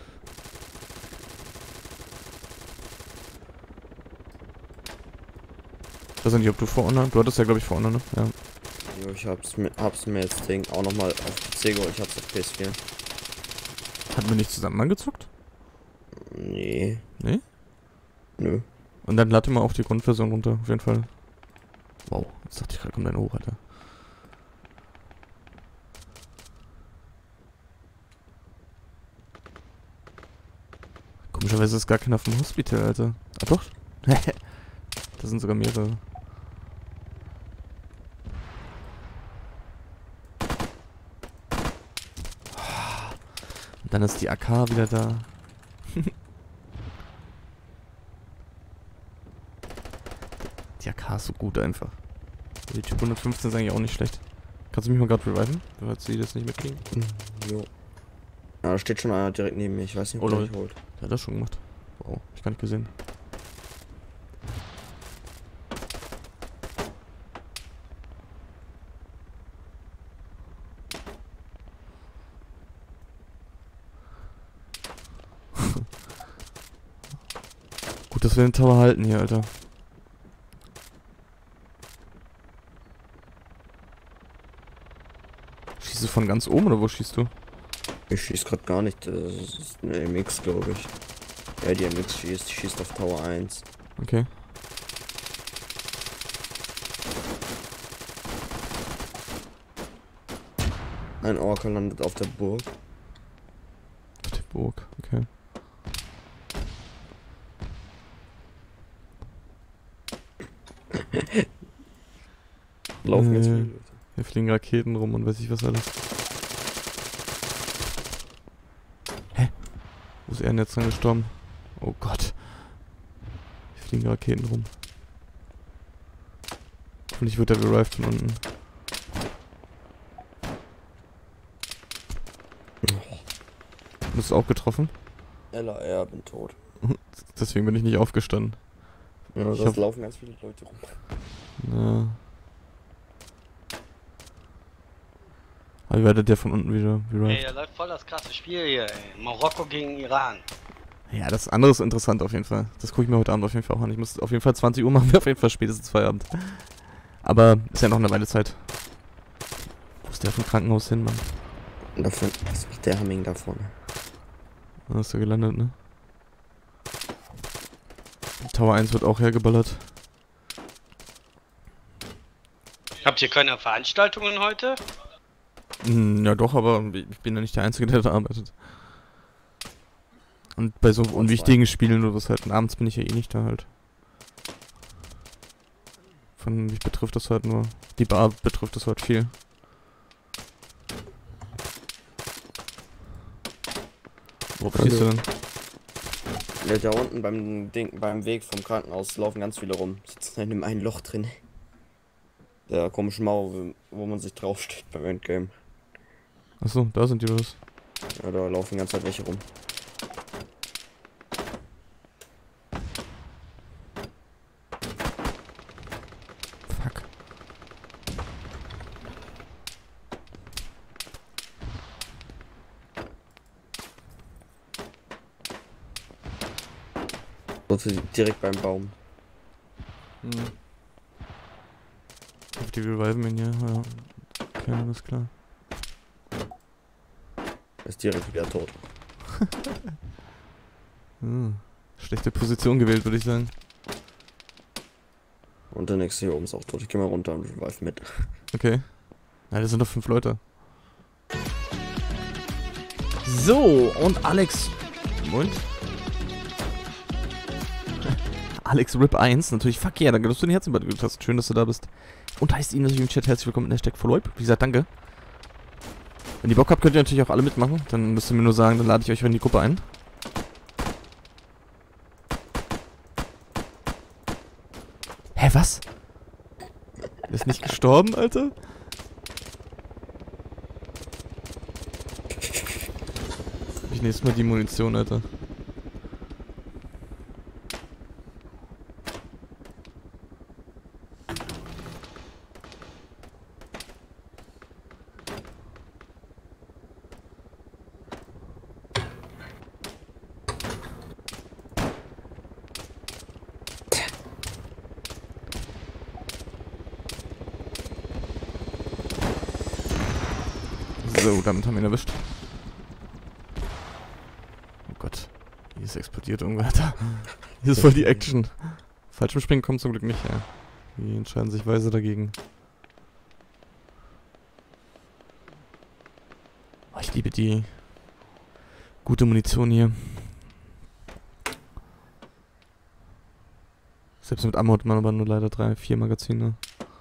Ich weiß nicht, ob du For Honor, du hattest ja glaube ich For Honor, ne? Ja. Jo, ich hab's mir, hab's mir jetzt Ding auch nochmal auf P C geholt. Ich hab's auf P S vier. Hatten wir nicht zusammen angezockt? Nee. Nee? Nö. Und dann lade mal auf die Grundversion runter, auf jeden Fall. Wow, jetzt dachte ich gerade, kommt einer hoch, Alter. Komischerweise ist gar keiner vom Hospital, Alter. Ah doch? Da sind sogar mehrere. Und dann ist die A K wieder da. Die A K ist so gut einfach. Die Typ hundertfünfzehn ist eigentlich auch nicht schlecht. Kannst du mich mal gerade reviven, falls sie das nicht mitkriegen? Jo. Ja, da steht schon einer direkt neben mir. Ich weiß nicht, Oh, ob der lol. mich holt. Der hat das schon gemacht. Wow, hab ich gar nicht gesehen. Gut, dass wir den Tower halten hier, Alter. Schießt du von ganz oben oder wo schießt du? Ich schieß grad gar nicht. Das ist eine M X, glaube ich. Ja, die M X schießt. Die schießt auf Tower eins. Okay. Ein Orca landet auf der Burg. Auf der Burg, okay. Laufen ganz Äh. viele Leute. Hier fliegen Raketen rum und weiß ich was alles. Hä? Wo ist er denn jetzt dran gestorben? Oh Gott. Hier fliegen Raketen rum. Hoffentlich wird er revived von unten. Du bist auch getroffen? L A R, bin tot. Deswegen bin ich nicht aufgestanden. Ja, Ich das hab- laufen ganz viele Leute rum. Ja. Aber wie werdet der von unten wieder Ey, revived? da läuft voll das krasse Spiel hier, ey. Marokko gegen Iran. Ja, das andere ist interessant auf jeden Fall. Das gucke ich mir heute Abend auf jeden Fall auch an. Ich muss auf jeden Fall zwanzig Uhr machen, wir auf jeden Fall spätestens Feierabend. Aber ist ja noch eine Weile Zeit. Wo ist der vom Krankenhaus hin, Mann? Und davon, was macht der Hamming da vorne? Da ist er gelandet, ne? Tower eins wird auch hergeballert. Habt ihr keine Veranstaltungen heute? Hm, ja doch, aber ich bin ja nicht der Einzige, der da arbeitet. Und bei so unwichtigen Spielen oder was halt, abends bin ich ja eh nicht da halt. Von mich betrifft das halt nur. Die Bar betrifft das halt viel. Wo stehst du denn? Ja, da unten beim Ding, beim Weg vom Krankenhaus laufen ganz viele rum. Sitzen in dem einen Loch drin. Der komische Mauer, wo- wo man sich draufsteht beim Endgame. Achso, da sind die los. Ja, da laufen ganz halt welche rum. Fuck. Dort direkt beim Baum. Hm. Auf die reviven ihn, ja. Ja. Okay, alles klar. Ist direkt wieder tot. Hm. Schlechte Position gewählt, würde ich sagen. Und der nächste hier oben ist auch tot. Ich geh mal runter und revive mit. Okay. Ja, das sind doch fünf Leute. So, und Alex. Moment. Alex Rip eins, natürlich fuck yeah, danke, dass du den Herzen gedrückt hast. Schön, dass du da bist. Und heißt Ihnen natürlich im Chat herzlich willkommen in Hashtag Follow-up. Wie gesagt, danke. Wenn ihr Bock habt, könnt ihr natürlich auch alle mitmachen. Dann müsst ihr mir nur sagen, dann lade ich euch in die Gruppe ein. Hä, was? Der ist nicht gestorben, Alter? Ich nächstes Mal die Munition, Alter. So, damit haben wir ihn erwischt. Oh Gott. Hier ist explodiert irgendwo, Alter. Hier ist voll die Action. Fallschirmspringen kommt zum Glück nicht, ja. Die entscheiden sich weise dagegen. Oh, ich liebe die gute Munition hier. Selbst mit Ammo hat man aber nur leider drei, vier Magazine.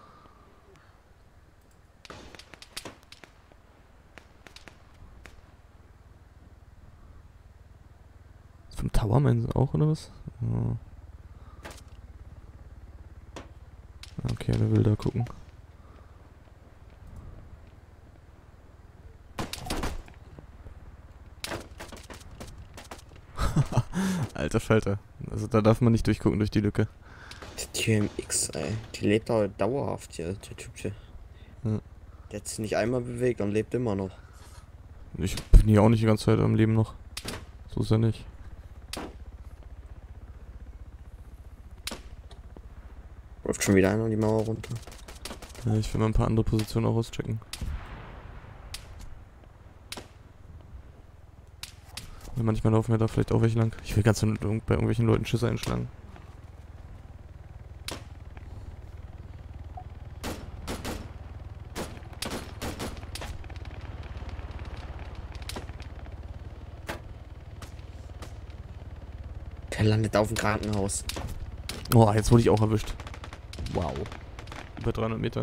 Vom Tower meinen sie auch, oder was? Oh. Okay, der will da gucken. Alter Falter. Also da darf man nicht durchgucken durch die Lücke. Die T M X, ey. Die lebt aber dauerhaft hier, der Typ hier. Ja. Der hat sich nicht einmal bewegt und lebt immer noch. Ich bin hier auch nicht die ganze Zeit am Leben noch. So ist er nicht. Läuft schon wieder einer die Mauer runter. Ja, ich will mal ein paar andere Positionen auch auschecken. Und manchmal laufen wir da vielleicht auch welche lang. Ich will ganz bei irgendwelchen Leuten Schüsse einschlagen. Der landet auf dem Krankenhaus. Oh, jetzt wurde ich auch erwischt. Wow. Über dreihundert Meter.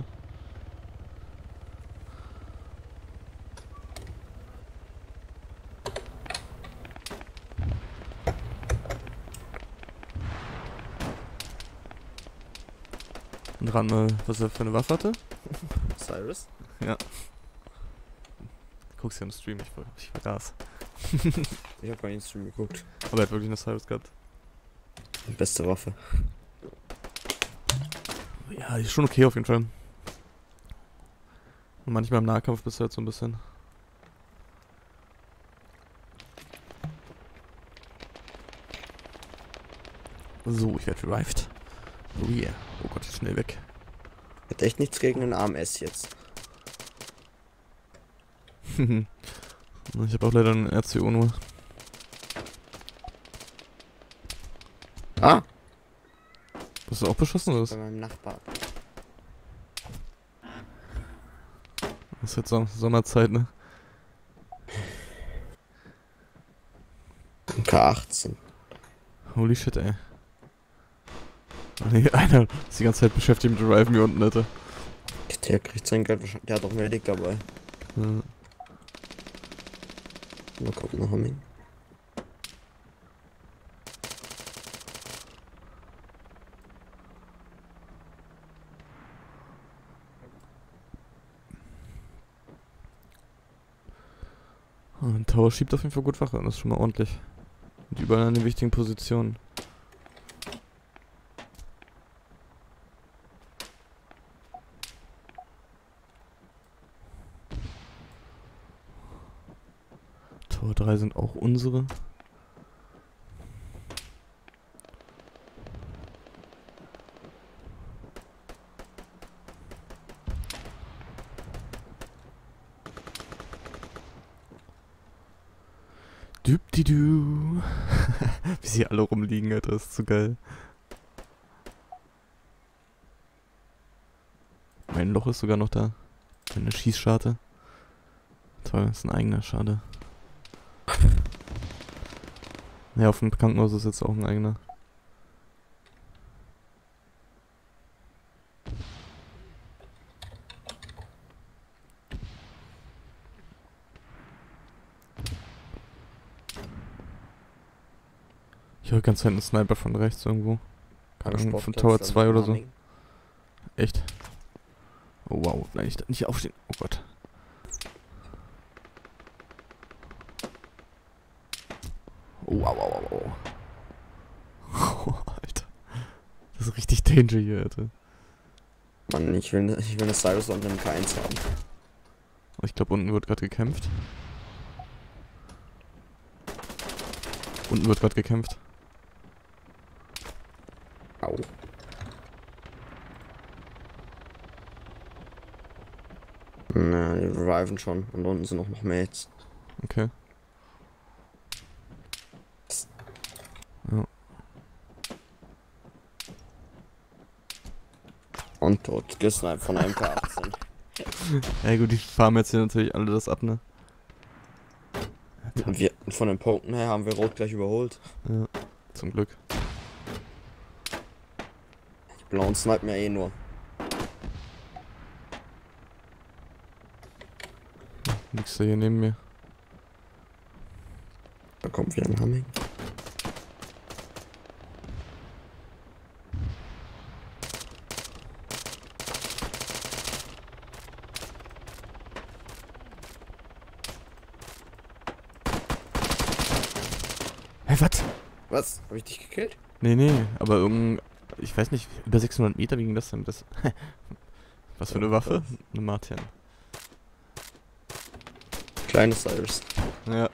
Und ran mal, was er für eine Waffe hatte. Cyrus? Ja. Guckst ja im Stream, ich, ver- ich vergaß. Ich hab bei den Stream geguckt. Aber er hat wirklich eine Cyrus gehabt. Beste Waffe. Ja, die ist schon okay auf jeden Fall. Und manchmal im Nahkampf bist du halt so ein bisschen. So, ich werde revived. Oh yeah. Oh Gott, ist schnell weg. Hat echt nichts gegen den A M S jetzt. Ich habe auch leider einen R C O nur. Ah! Hast du auch beschossen oder Bei was? meinem Nachbar. Das ist jetzt Som- Sommerzeit, ne? K achtzehn. Holy shit, ey. Oh nee, einer ist die ganze Zeit beschäftigt mit Reviven hier unten, Alter. Der kriegt sein Geld wahrscheinlich. Der hat auch mehr Dick dabei. Ja. Mal gucken, noch haben ihn. Oh, ein Tower schiebt auf jeden Fall gut Wache, das ist schon mal ordentlich. Und überall an den wichtigen Positionen. Tower drei sind auch unsere. Dübdidu. Wie sie alle rumliegen, Alter, das ist so geil. Mein Loch ist sogar noch da. Eine Schießscharte. Toll, das ist ein eigener, schade. Ja, auf dem Krankenhaus ist jetzt auch ein eigener. Ich höre ganz hinten einen Sniper von rechts irgendwo. Keine Ahnung, von Tower zwei oder so. Echt? Oh wow, nein, ich darf nicht aufstehen. Oh Gott. Oh wow, wow, wow, wow. Oh, Alter. Das ist richtig Danger hier, Alter. Mann, ich will, ich will eine Cyrus und einen K eins haben. Oh, ich glaube, unten wird gerade gekämpft. Unten wird gerade gekämpft. Au. Na, die reviven schon. Und unten sind auch noch Mates. Okay. Ja. Und tot. Gesniped von einem K achtzehn. Ja gut, die farmen jetzt hier natürlich alle das ab, ne? Und wir, von den Punkten her haben wir Rot gleich überholt. Ja, zum Glück. Die Blauen snipen ja eh nur. Nix da hier neben mir. Da kommt wieder ein Humming. Hä, was? Was? Hab ich dich gekillt? Nee, nee, aber irgendein, ich weiß nicht, über sechshundert Meter, wie ging das denn? Das, was für eine Waffe? Eine Martian. Kleine Cyrus. Ja.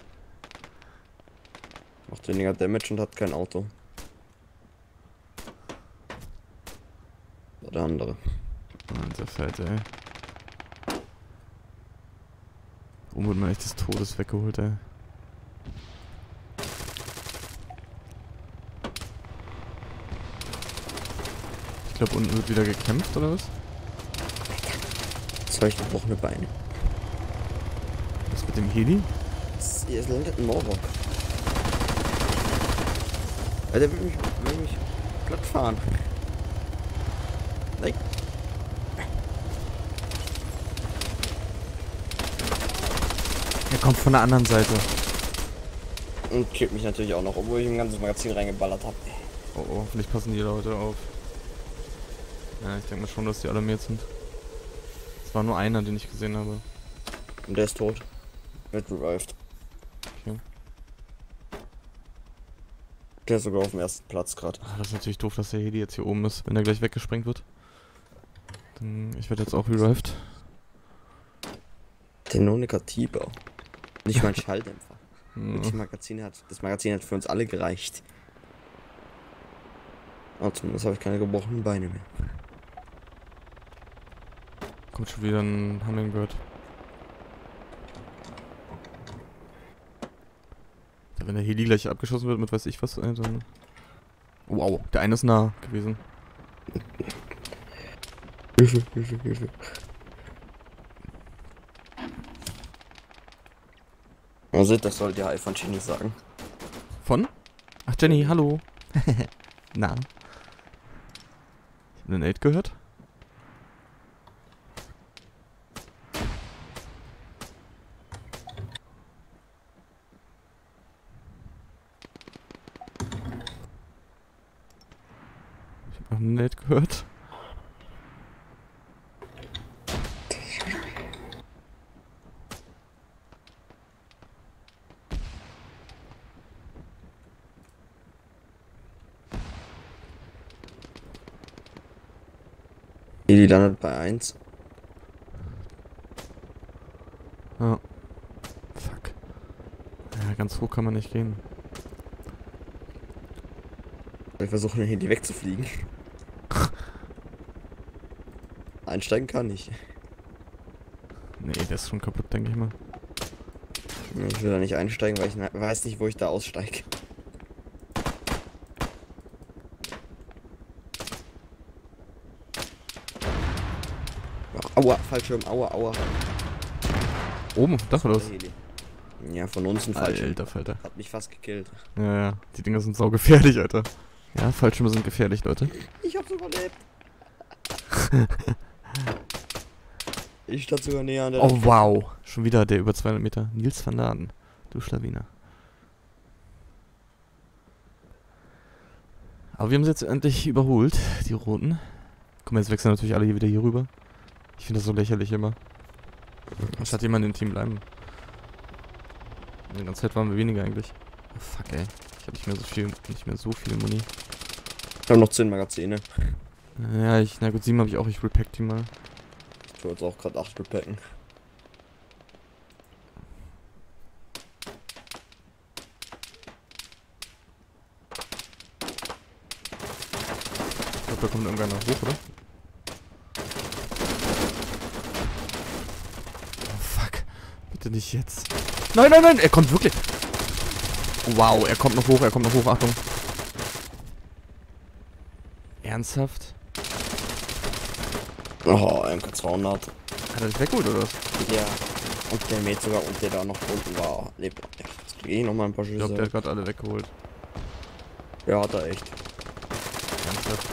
Macht weniger Damage und hat kein Auto. der andere. Alter Falter, ey. Oben wird man echt des Todes weggeholt, ey. Ich glaube, unten wird wieder gekämpft, oder was? Zwei gebrochene Beine. Was mit dem Heli? Hier landet ein Morlock. Ja, der will mich, will mich platt fahren. Nein. Er kommt von der anderen Seite. Und killt mich natürlich auch noch, obwohl ich ein ganzes Magazin reingeballert habe. Oh oh, hoffentlich passen die Leute auf. Ja, ich denke mal schon, dass die alarmiert sind. Es war nur einer, den ich gesehen habe. Und der ist tot. Wird revived. Okay. Der ist sogar auf dem ersten Platz gerade. Ah, das ist natürlich doof, dass der Heli jetzt hier oben ist, wenn er gleich weggesprengt wird. Dann, ich werde jetzt auch revived. Denonica Tiber. Nicht mal ein Schalldämpfer. Hm. Das Magazin hat, das Magazin hat für uns alle gereicht. Aber zumindest habe ich keine gebrochenen Beine mehr. Kommt schon wieder ein Hummingbird. Ja, wenn der Heli gleich abgeschossen wird mit weiß ich was, äh, dann... Wow, der eine ist nah gewesen. Hilfe, Hilfe, Hilfe. Also, das soll der Hi von Jenny sagen. Von? Ach Jenny, hallo. Na? Ich hab einen Aid gehört. Ich hab noch einen Aid gehört. Die landet bei eins. Ja. Fuck. Ja, ganz hoch kann man nicht gehen. Wir versuchen hier die wegzufliegen. Einsteigen kann ich. Nee, der ist schon kaputt, denke ich mal. Ich will da nicht einsteigen, weil ich weiß nicht, wo ich da aussteige. Aua, Fallschirm, aua, aua. Oben, das oder was? Ja, von uns ein Fallschirm. Alter Falter. Hat mich fast gekillt. Ja, ja, die Dinger sind saugefährlich, Alter. Ja, Fallschirme sind gefährlich, Leute. Ich hab's überlebt. Ich stand sogar näher an der... Oh, wow. Schon wieder der über zweihundert Meter. Nils van Laden. Du Schlawiner. Aber wir haben sie jetzt endlich überholt, die Roten. Guck mal, jetzt wechseln natürlich alle hier wieder hier rüber. Ich finde das so lächerlich immer. Statt jemand im Team bleiben. Die ganze Zeit waren wir weniger eigentlich. Oh, fuck, ey. Ich habe nicht mehr so viel, nicht mehr so viel Muni. Ich hab noch zehn Magazine. Ja, ich, na gut, sieben habe ich auch. Ich repack die mal. Ich tu jetzt auch gerade acht repacken. Ich glaube, da kommt irgendeiner hoch, oder? Oh, fuck. Bitte nicht jetzt. Nein, nein, nein, er kommt wirklich. Wow, er kommt noch hoch, er kommt noch hoch, Achtung. Ernsthaft? Oh, M K zweihundert. Hat er dich weggeholt, oder was? Ja. Und der Mate sogar und der da noch unten war. Lebt noch nicht. Jetzt kriege ich noch mal ein paar Ich Schüsse. glaube, der hat gerade alle weggeholt. Ja, hat er echt. Ernsthaft?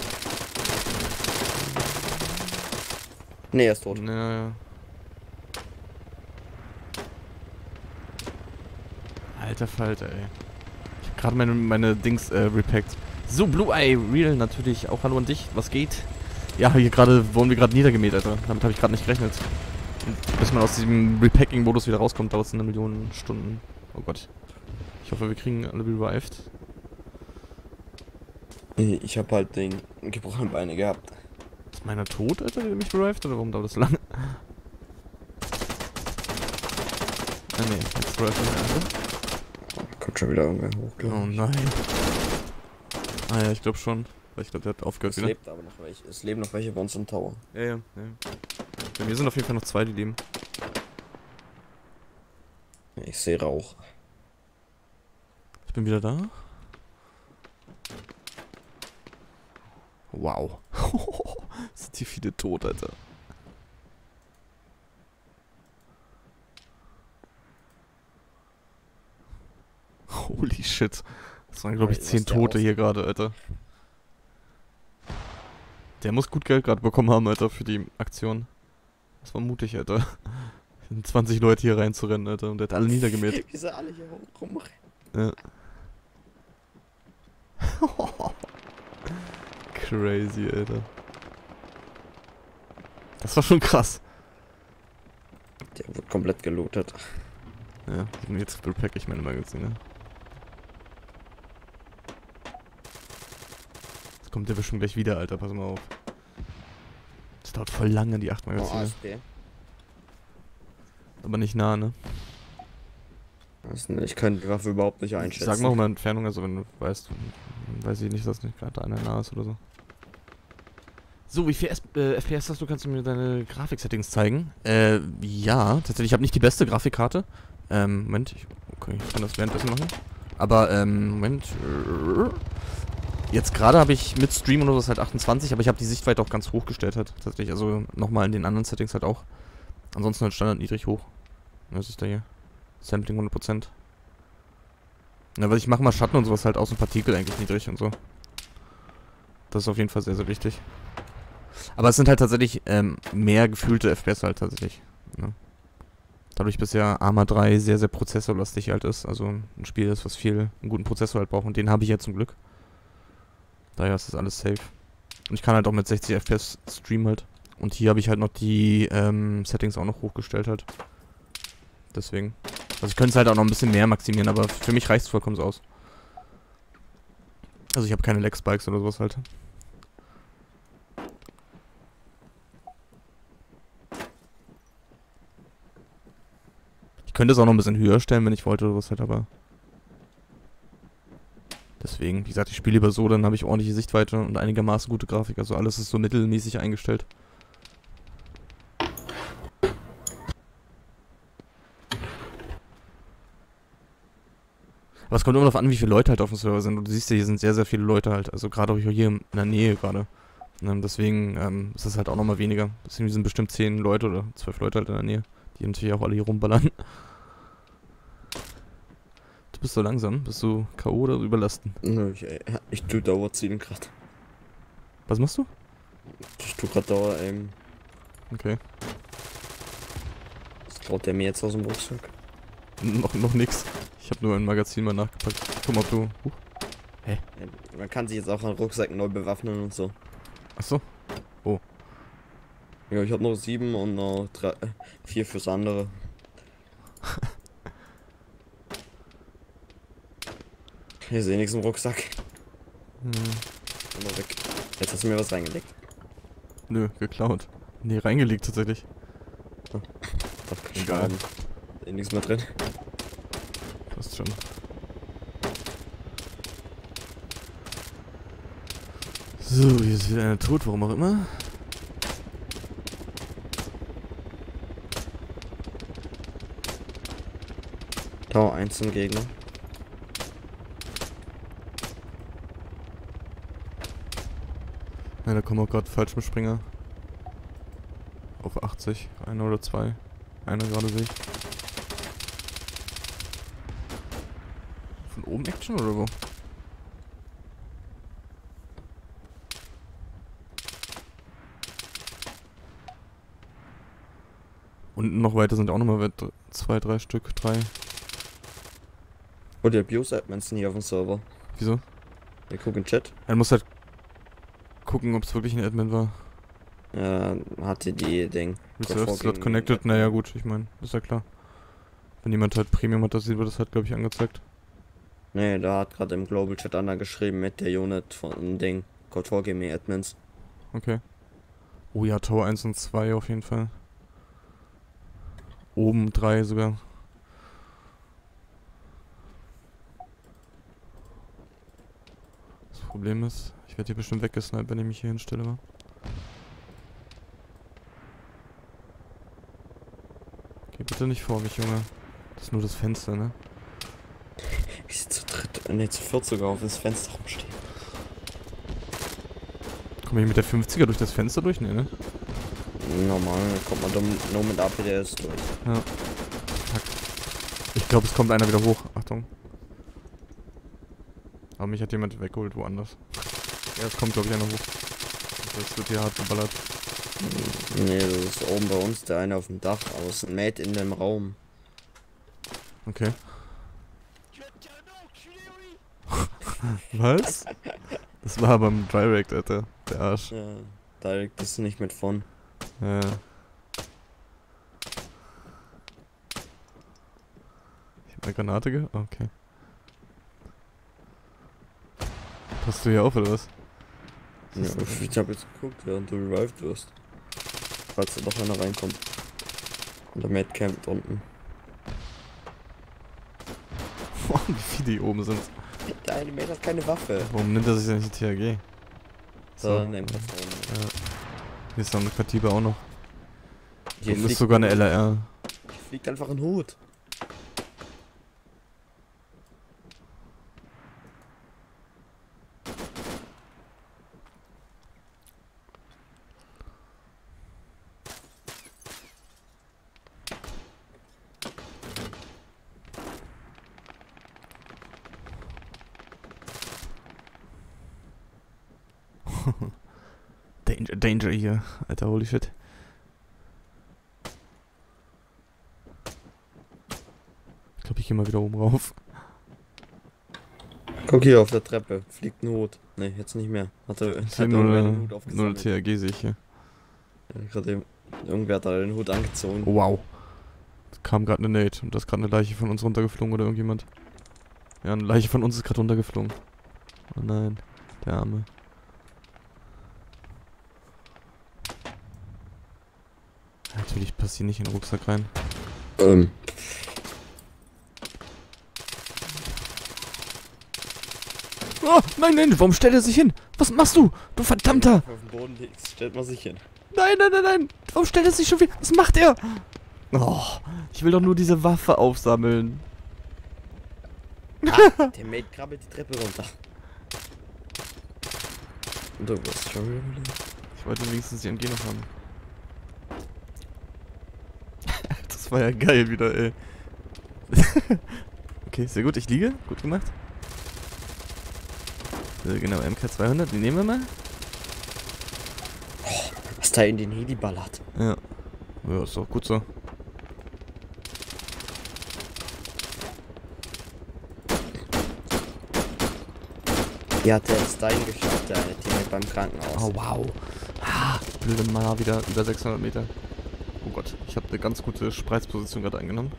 Nee, er ist tot. Ja, ja. Alter Falter, ey. Ich hab gerade meine, meine Dings äh, repackt. So, Blue Eye Real natürlich. Auch hallo an dich. Was geht? Ja, hier gerade wurden wir gerade niedergemäht, Alter. Damit habe ich gerade nicht gerechnet. Und bis man aus diesem Repacking-Modus wieder rauskommt, dauert es eine Million Stunden. Oh Gott. Ich hoffe, wir kriegen alle revived. Ich habe halt den gebrochenen Beine gehabt. Ist meiner tot, Alter, der mich revived? Oder warum dauert das so lange? Ah, ne, jetzt revived der Kommt schon wieder irgendwer hoch, Oh nein. Ah ja, ich glaube schon. weil ich glaube, der hat aufgehört Es wieder. lebt aber noch welche. Es leben noch welche bei uns im Tower. Ja, ja, ja. Bei mir sind auf jeden Fall noch zwei, die leben. Ich sehe Rauch. Ich bin wieder da. Wow. Sind die viele tot, Alter. Holy shit. Das waren, glaube ich, Was zehn der Tote aus- hier gerade, Alter. Der muss gut Geld gerade bekommen haben, Alter, für die Aktion. Das war mutig, Alter. Sind zwanzig Leute hier reinzurennen, Alter, und der hat alle niedergemäht. Wie sie alle hier rumrennen. Ja. Crazy, Alter. Das war schon krass. Der wird komplett gelootet. Ja, jetzt repack ich meine Magazine. Jetzt kommt der bestimmt gleich wieder, Alter, pass mal auf. Das dauert voll lange, die acht Oh, Magazine. A S P. Aber nicht nah, ne? Das- Ich kann die Waffe überhaupt nicht einschätzen. Sag mal auch mal Entfernung, also wenn du weißt, weiß ich nicht, dass nicht gerade einer nah ist oder so. So, wie viel S äh, F P S hast du? Kannst du mir deine Grafik-Settings zeigen? Äh, ja, tatsächlich, ich habe nicht die beste Grafikkarte. Ähm, Moment, ich, okay, ich kann das währenddessen machen. Aber, ähm, Moment. Jetzt gerade habe ich mit Stream oder was halt achtundzwanzig, aber ich habe die Sichtweite auch ganz hoch gestellt halt, tatsächlich. Also nochmal in den anderen Settings halt auch. Ansonsten halt Standard niedrig hoch. Was ist da hier? Sampling hundert Prozent. Na, weil ich mache mal Schatten und sowas halt aus und Partikel eigentlich niedrig und so. Das ist auf jeden Fall sehr, sehr wichtig. Aber es sind halt tatsächlich ähm, mehr gefühlte F P S halt tatsächlich. Ne? Dadurch bisher Arma drei sehr, sehr prozessorlastig halt ist. Also ein Spiel ist, was viel einen guten Prozessor halt braucht und den habe ich ja zum Glück. Daher ist das alles safe. Und ich kann halt auch mit sechzig F P S streamen halt. Und hier habe ich halt noch die ähm, Settings auch noch hochgestellt halt. Deswegen. Also ich könnte es halt auch noch ein bisschen mehr maximieren, aber für mich reicht es vollkommen so aus. Also ich habe keine Lag-Spikes oder sowas halt. Ich könnte es auch noch ein bisschen höher stellen, wenn ich wollte oder was halt, aber... Deswegen, wie gesagt, ich spiele lieber so, dann habe ich ordentliche Sichtweite und einigermaßen gute Grafik. Also alles ist so mittelmäßig eingestellt. Aber es kommt immer darauf an, wie viele Leute halt auf dem Server sind. Und du siehst ja, hier sind sehr, sehr viele Leute halt. Also gerade auch hier in der Nähe gerade. Und deswegen ähm, ist das halt auch nochmal weniger. Deswegen sind bestimmt zehn Leute oder zwölf Leute halt in der Nähe. Die natürlich auch alle hier rumballern. Du bist so langsam. Bist du K O oder überlasten? Nö, ich, ich tu Dauerziehen gerade. Was machst du? Ich tu grad Dauer aim. Okay. Das klaut der mir jetzt aus dem Rucksack. Noch, noch nix. Ich habe nur ein Magazin mal nachgepackt. Guck mal, ob du... Huch. Ja, man kann sich jetzt auch an Rucksacken neu bewaffnen und so. Achso. Ja, ich hab noch sieben und noch drei, äh, vier fürs andere. Hier sehe nichts im Rucksack. Hm. Immer weg. Jetzt hast du mir was reingelegt. Nö, geklaut. Nee, reingelegt tatsächlich. Doch, Egal. geschlagen. Ist nichts mehr drin. Passt schon. So, hier ist wieder einer tot, warum auch immer. Tower eins zum Gegner. Ja, da kommen auch gerade Fallschirmspringer. Auf achtzig. Einer oder zwei. Einer gerade sehe ich. Von oben Action oder wo? Unten noch weiter sind auch nochmal weit- zwei, drei Stück, drei. Oh, die Abuse-Admins sind hier auf dem Server. Wieso? Wir gucken Chat. Er muss halt gucken, ob es wirklich ein Admin war. Ja, hatte die Ding. Reserve Slot connected, naja gut, ich meine, ist ja klar. Wenn jemand halt Premium hat, das wird das halt, glaube ich, angezeigt. Nee, da hat gerade im Global Chat einer geschrieben mit der Unit von Ding. Code four me Admins. Okay. Oh ja, Tower eins und zwei auf jeden Fall. Oben drei sogar. Problem ist, ich werde hier bestimmt weggesniped, wenn ich mich hier hinstelle, wa? Geh bitte nicht vor mich, Junge. Das ist nur das Fenster, ne? Ich sitze zu dritt, ne, zu viert sogar auf das Fenster rumstehen. Komme ich mit der fünfziger durch das Fenster durch? Ne, ne? Normal, da kommt man dann nur mit A P D S durch. Ja. Fuck. Ich glaube, es kommt einer wieder hoch. Achtung. Aber mich hat jemand weggeholt woanders. Ja, es kommt, glaube ich, einer hoch. Das wird hier hart geballert. Nee, das ist oben bei uns der eine auf dem Dach, aber es ist ein Mate in dem Raum. Okay. Was? Das war beim Direct, Alter. Der Arsch. Ja, direkt bist du nicht mit von. Ja. Ich hab eine Granate ge... Okay. Passt du hier auf, oder was? Ja, ich hab jetzt geguckt, während du revived wirst. Falls da doch einer reinkommt. Und der Mate campt unten. Boah, wie viele hier oben sind. Der eine Mate hat keine Waffe. Warum nimmt er sich denn nicht die T H G? So, dann nimmt das vorne. Ja. Hier ist noch eine Katiba auch noch. Hier Und ist sogar eine L R R. Hier fliegt einfach ein Hut. Danger, Danger hier. Alter, holy shit. Ich glaube, ich gehe mal wieder oben rauf. Guck hier auf der Treppe. Fliegt ein Hut. Ne, jetzt nicht mehr. Hatte, Ich hat sehe nur irgendwer eine, den Hut nur eine aufgesammelt. T H G, sehe ich hier. Ja, gerade eben. Irgendwer hat da den Hut angezogen. Oh, wow. Da kam gerade eine Nate und da ist gerade eine Leiche von uns runtergeflogen oder irgendjemand. Ja, eine Leiche von uns ist gerade runtergeflogen. Oh nein, der Arme. Natürlich passt sie nicht in den Rucksack rein. Ähm. Oh, nein, nein, warum stellt er sich hin? Was machst du? Du verdammter! Auf dem Boden liegt, stellt man sich hin. Nein, nein, nein, nein! Warum stellt er sich schon wieder? Was macht er? Oh, ich will doch nur diese Waffe aufsammeln. Ah, der Mate krabbelt die Treppe runter. Und du wirst schon wieder mit. Ich wollte wenigstens die M G noch haben. Das war ja geil wieder, ey. Okay, sehr gut, ich liege. Gut gemacht. So, genau, M K zweihundert, die nehmen wir mal. Was da in den Heli ballert. Ja. Ja, ist doch gut so. Wie hat der es dahin geschafft, der eine Teammate beim Krankenhaus? Oh, wow. Ah, blöde Mal wieder über sechshundert Meter. Oh Gott, ich habe eine ganz gute Spreizposition gerade eingenommen.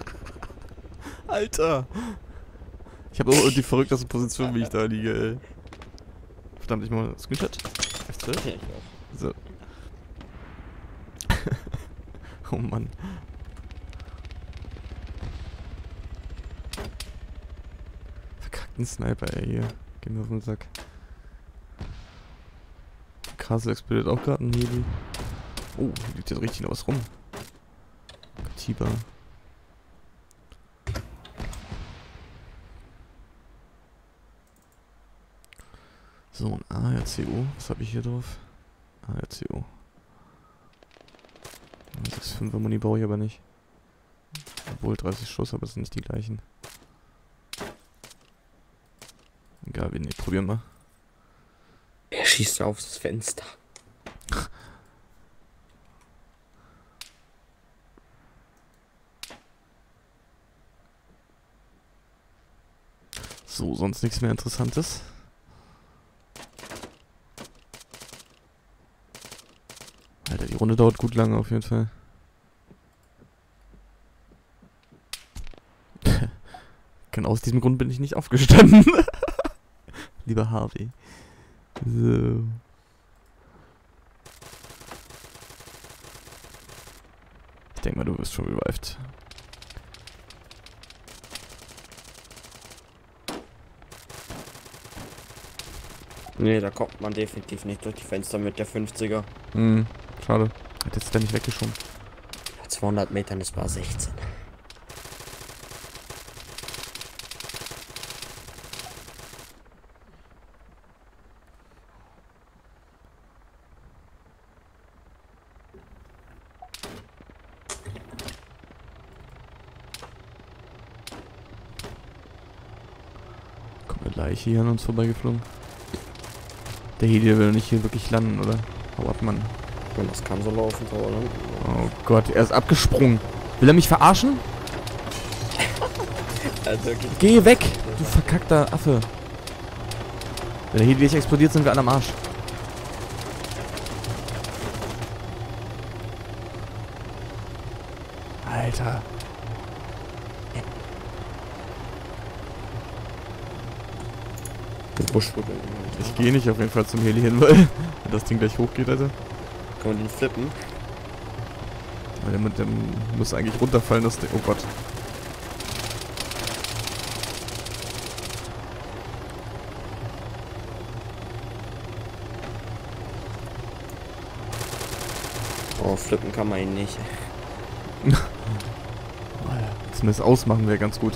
Alter! Ich habe auch die verrückteste Position, wie ich da liege, ey. Verdammt, ich mal Screenshot. F zwölf? Ja, ich auch. So. Oh Mann. Verkackten Sniper, ey, hier. Geh mir auf den Sack. Castle explodiert auch gerade ein Heli. Oh, hier liegt jetzt richtig noch was rum. Katiba. So, ein A R C O. Was habe ich hier drauf? A R C O. sechs Komma fünfer Muni brauche ich aber nicht. Obwohl dreißig Schuss, aber es sind nicht die gleichen. Egal, wir nicht. Probieren wir. Er schießt aufs Fenster. So, sonst nichts mehr Interessantes. Alter, die Runde dauert gut lange auf jeden Fall. Genau aus diesem Grund bin ich nicht aufgestanden. Lieber Harvey. So. Ich denke mal, du wirst schon revived. Nee, da kommt man definitiv nicht durch die Fenster mit der fünfziger. Hm, schade. Hat jetzt da nicht weggeschoben. zweihundert Metern ist Bar sechzehn. Kommt eine Leiche hier an uns vorbeigeflogen. Der Heli will nicht hier wirklich landen, oder? Hau ab, Mann. Und das kann so laufen, oder? Oh Gott, er ist abgesprungen. Will er mich verarschen? Also, Geh weg, du verkackter Affe. Wenn der Heli gleich explodiert, sind wir alle am Arsch. Alter. der Busch wurde Ich gehe nicht auf jeden Fall zum Heli hin, weil wenn das Ding gleich hochgeht, Alter. Kann man den flippen? Weil der, der muss eigentlich runterfallen, das Ding. Oh Gott. Oh, flippen kann man ihn nicht. Zumindest ausmachen wäre ganz gut.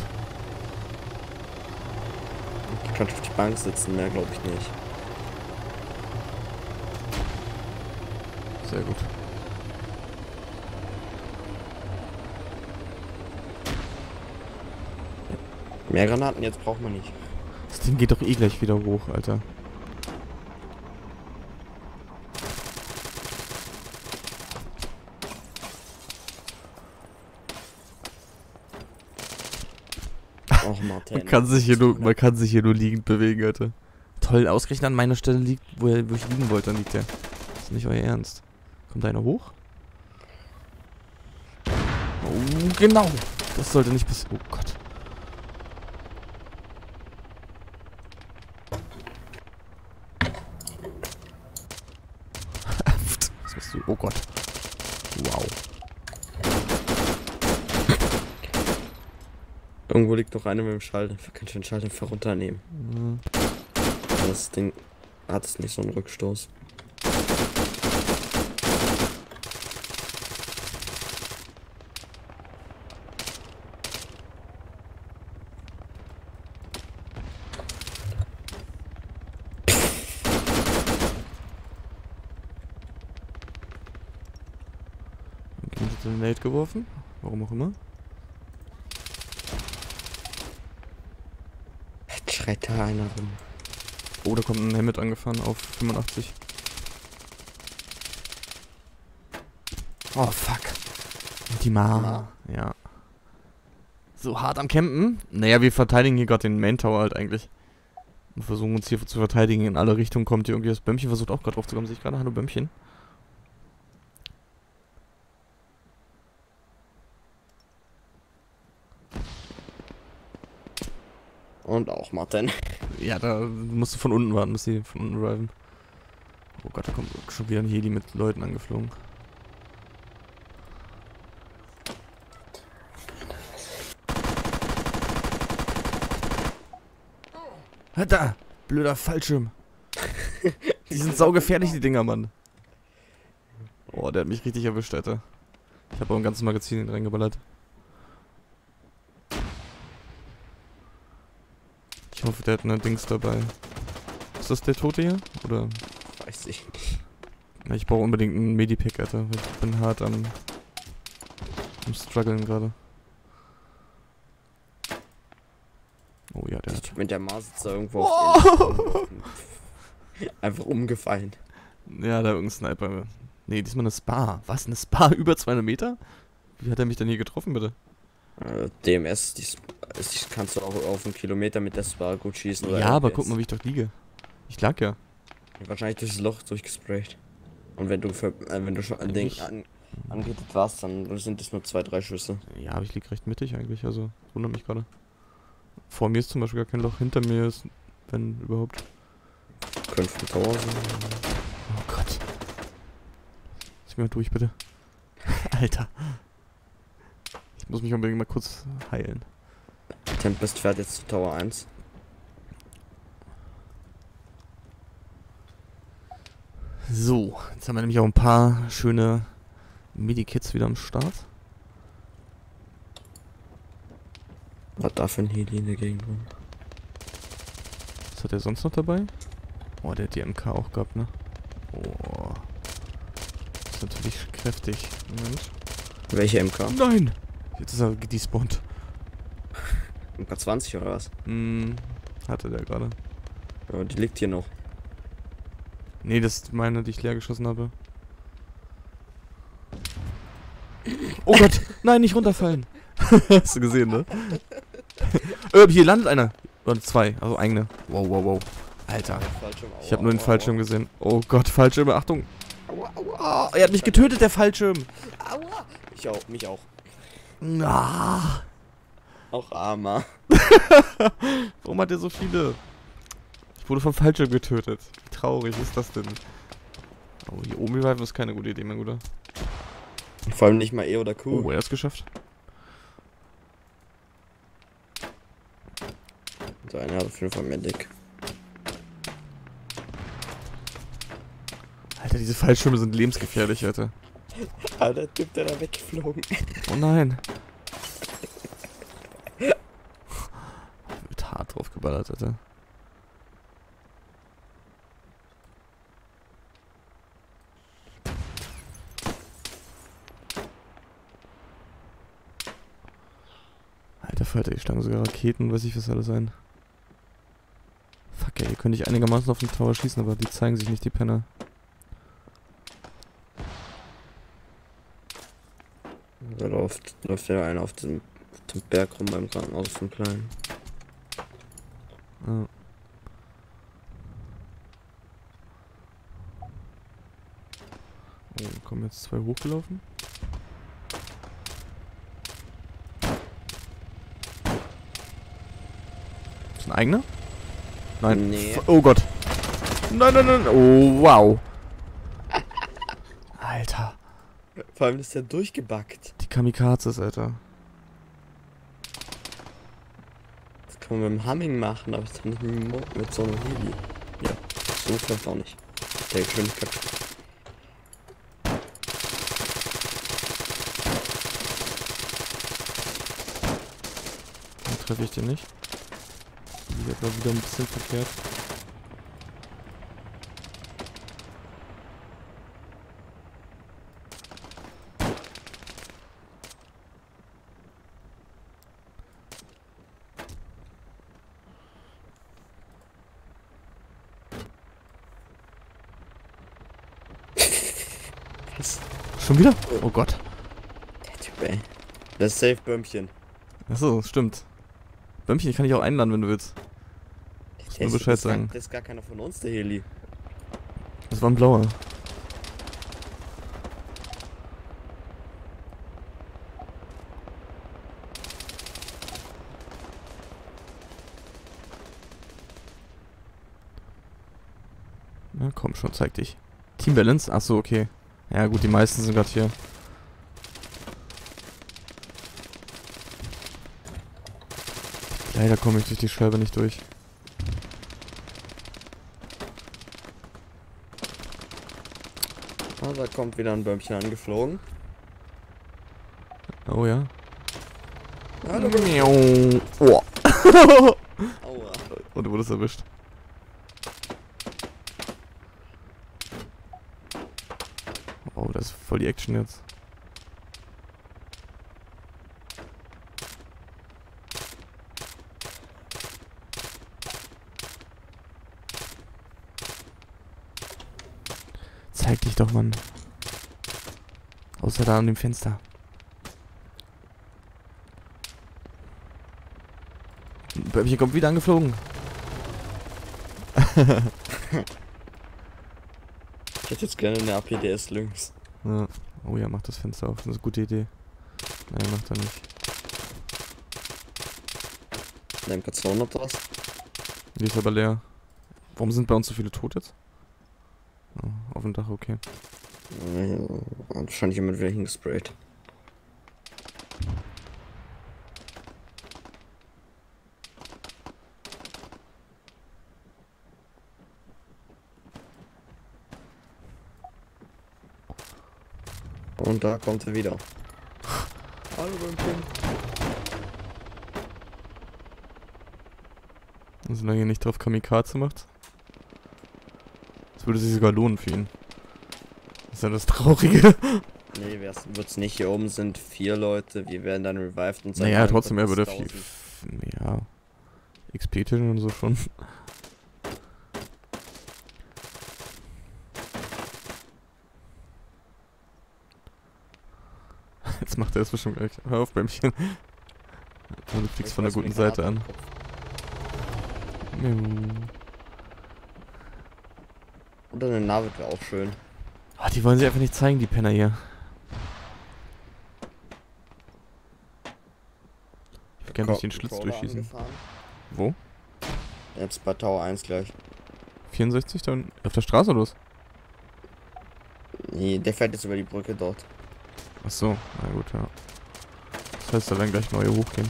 Ich kann auf die Bank sitzen, mehr glaube ich nicht. Sehr gut. Mehr Granaten jetzt braucht man nicht. Das Ding geht doch eh gleich wieder hoch, Alter. Och, Martin. Man kann sich hier nur, man kann sich hier nur liegend bewegen, Alter. Toll, ausgerechnet an meiner Stelle liegt, wo, er, wo ich liegen wollte, dann liegt der. Das ist nicht euer Ernst. Kommt da einer hoch? Oh, genau. Das sollte nicht passieren. Oh Gott. Was machst du? Oh Gott. Wow. Irgendwo liegt noch eine mit dem Schalldämpfer. Kann ich den Schalldämpfer runternehmen? Mhm. Das Ding hat es nicht so einen Rückstoß. Okay, hat den Nate geworfen. Warum auch immer. Jetzt schreit da einer rum. Oh, da kommt ein Hammett angefahren auf fünfundachtzig. Oh, fuck. Die Ma. Ja. So hart am Campen. Naja, wir verteidigen hier gerade den Main Tower halt eigentlich. Und versuchen uns hier zu verteidigen. In alle Richtungen kommt hier irgendwie das Bömmchen. Versucht auch gerade drauf zu kommen. Sehe ich gerade. Hallo Bömmchen. Und auch Martin. Ja, da musst du von unten warten, bis sie von unten driven. Oh Gott, da kommt schon wieder ein Heli mit Leuten angeflogen. Da! Blöder Fallschirm. Die sind saugefährlich, die Dinger, Mann. Oh, der hat mich richtig erwischt, Alter. Ich habe auch ein ganzes Magazin reingeballert. Ich hoffe, der hat eine Dings dabei. Ist das der Tote hier? Oder? Weiß ich nicht. Ja, ich brauche unbedingt einen Medipack, Alter. Ich bin hart am, am struggeln gerade. Oh ja, der Der hat... Typ mit der Mars sitzt da irgendwo auf den einfach umgefallen. Ja, da irgendein Sniper. Nee, diesmal eine Spa. Was? Eine Spa über zweihundert Meter? Wie hat er mich denn hier getroffen, bitte? Äh, D M S, die, Sp- die kannst du auch auf einen Kilometer mit der Spa gut schießen. Oder Ja, aber L P S. guck mal, wie ich doch liege. Ich lag ja. Wahrscheinlich durch das Loch durchgesprayt. Und wenn du für, äh, wenn du schon ein Ding Ich- an, angehittet warst, dann sind es nur zwei, drei Schüsse. Ja, aber ich lieg recht mittig eigentlich, also wundert mich gerade. Vor mir ist zum Beispiel gar kein Loch, hinter mir ist, wenn überhaupt. fünftausend. Oh Gott. Lass mich mal durch, bitte. Alter. Ich muss mich unbedingt mal kurz heilen. Tempest fährt jetzt zu Tower eins. So, jetzt haben wir nämlich auch ein paar schöne Medikits wieder am Start. Was da für ein Heli in der Gegend rum? Was hat er sonst noch dabei? Oh, der hat die M K auch gehabt, ne? Oh. Das ist natürlich kräftig. Moment. Welche M K? Nein! Jetzt ist er gedespawnt. M K zwanzig oder was? Hm, hatte der gerade. Ja, die liegt hier noch. Nee, das ist meine, die ich leer geschossen habe. Oh Gott! Nein, nicht runterfallen! Hast du gesehen, ne? äh, hier landet einer. Oder zwei, also eigene. Wow, wow, wow. Alter. Fallschirm, aua, Ich habe nur den aua, Fallschirm gesehen. Oh Gott, Fallschirme, Achtung. Aua, aua. Er hat mich getötet, der Fallschirm. Aua! Ich auch, mich auch. Ah. Auch armer. Warum hat er so viele? Ich wurde vom Fallschirm getötet. Wie traurig ist das denn? Oh, hier oben reviven ist keine gute Idee, mein Guter. Vor allem nicht mal E oder Q. Oh, er hat es geschafft. So einer hat auf jeden Fall Medic. Alter, diese Fallschirme sind lebensgefährlich, Alter. Ah, der Typ, der da weggeflogen. Oh nein. Wird hart drauf geballert, Alter. Alter Falter, hier schlagen sogar Raketen, weiß ich was alles ein. Fuck ey, hier könnte ich einigermaßen auf den Tower schießen, aber die zeigen sich nicht, die Penner. Da läuft, läuft ja einer auf dem, auf dem Berg rum beim Krankenhaus von Klein. Ja. Oh, da kommen jetzt zwei hochgelaufen. Ist ein eigener? Nein. Nee. F oh Gott. Nein, nein, nein. Oh, wow. Alter. Vor allem ist der durchgebackt. Die Kamikazes, Alter. Das kann man mit dem Humming machen, aber das nicht mit, dem Mo- mit so einem Heli. Ja, so vielleicht auch nicht. Der Geschwindigkeit. Dann treffe ich den nicht. Die hat mal wieder ein bisschen verkehrt. Was? Schon wieder? Oh Gott. Der Typ, ey. Das ist safe Bömmchen. Achso, stimmt. Bömmchen, ich kann dich auch einladen, wenn du willst. Der nur ist- Bescheid das ist gar- sagen. Das ist gar keiner von uns, der Heli. Das war ein blauer. Na komm schon, zeig dich. Team Balance? Achso, okay. Ja gut, die meisten sind gerade hier. Leider komme ich durch die Scheibe nicht durch. Ah, da kommt wieder ein Bömmchen angeflogen. Oh ja. Hallo. Miau. Oh. Aua. Und du wurdest erwischt. Oh, das ist voll die Action jetzt. Zeig dich doch, Mann. Außer da an dem Fenster. Bömmchen kommt wieder angeflogen. Ich hätte jetzt gerne eine A P D S Lynx. Ja. Oh ja, mach das Fenster auf. Das ist eine gute Idee. Nein, macht er nicht. Der M K zweihundert was? Die ist aber leer. Warum sind bei uns so viele tot jetzt? Oh, auf dem Dach, okay. Ja, wahrscheinlich jemand wieder hingesprayt. Und da kommt er wieder. Hallo beim Kind. Und solange er nicht drauf Kamikaze macht. Das würde sich sogar lohnen für ihn. Das ist ja das Traurige. Nee, wird's nicht. Hier oben sind vier Leute. Wir werden dann revived und Naja, trotzdem, er würde viel. Ja. X P-Tisch und so schon. Jetzt macht er es bestimmt gleich. Hör auf, Bäumchen. Du fliegst von der guten Seite an. Oder eine Navi wäre auch schön. Oh, die wollen sie einfach nicht zeigen, die Penner hier. Ich würde gerne durch den Schlitz durchschießen. Angefahren. Wo? Jetzt bei Tower eins gleich. vierundsechzig dann auf der Straße los? Nee, der fährt jetzt über die Brücke dort. Ach so, na gut, ja. Das heißt, da werden gleich neue hochgehen.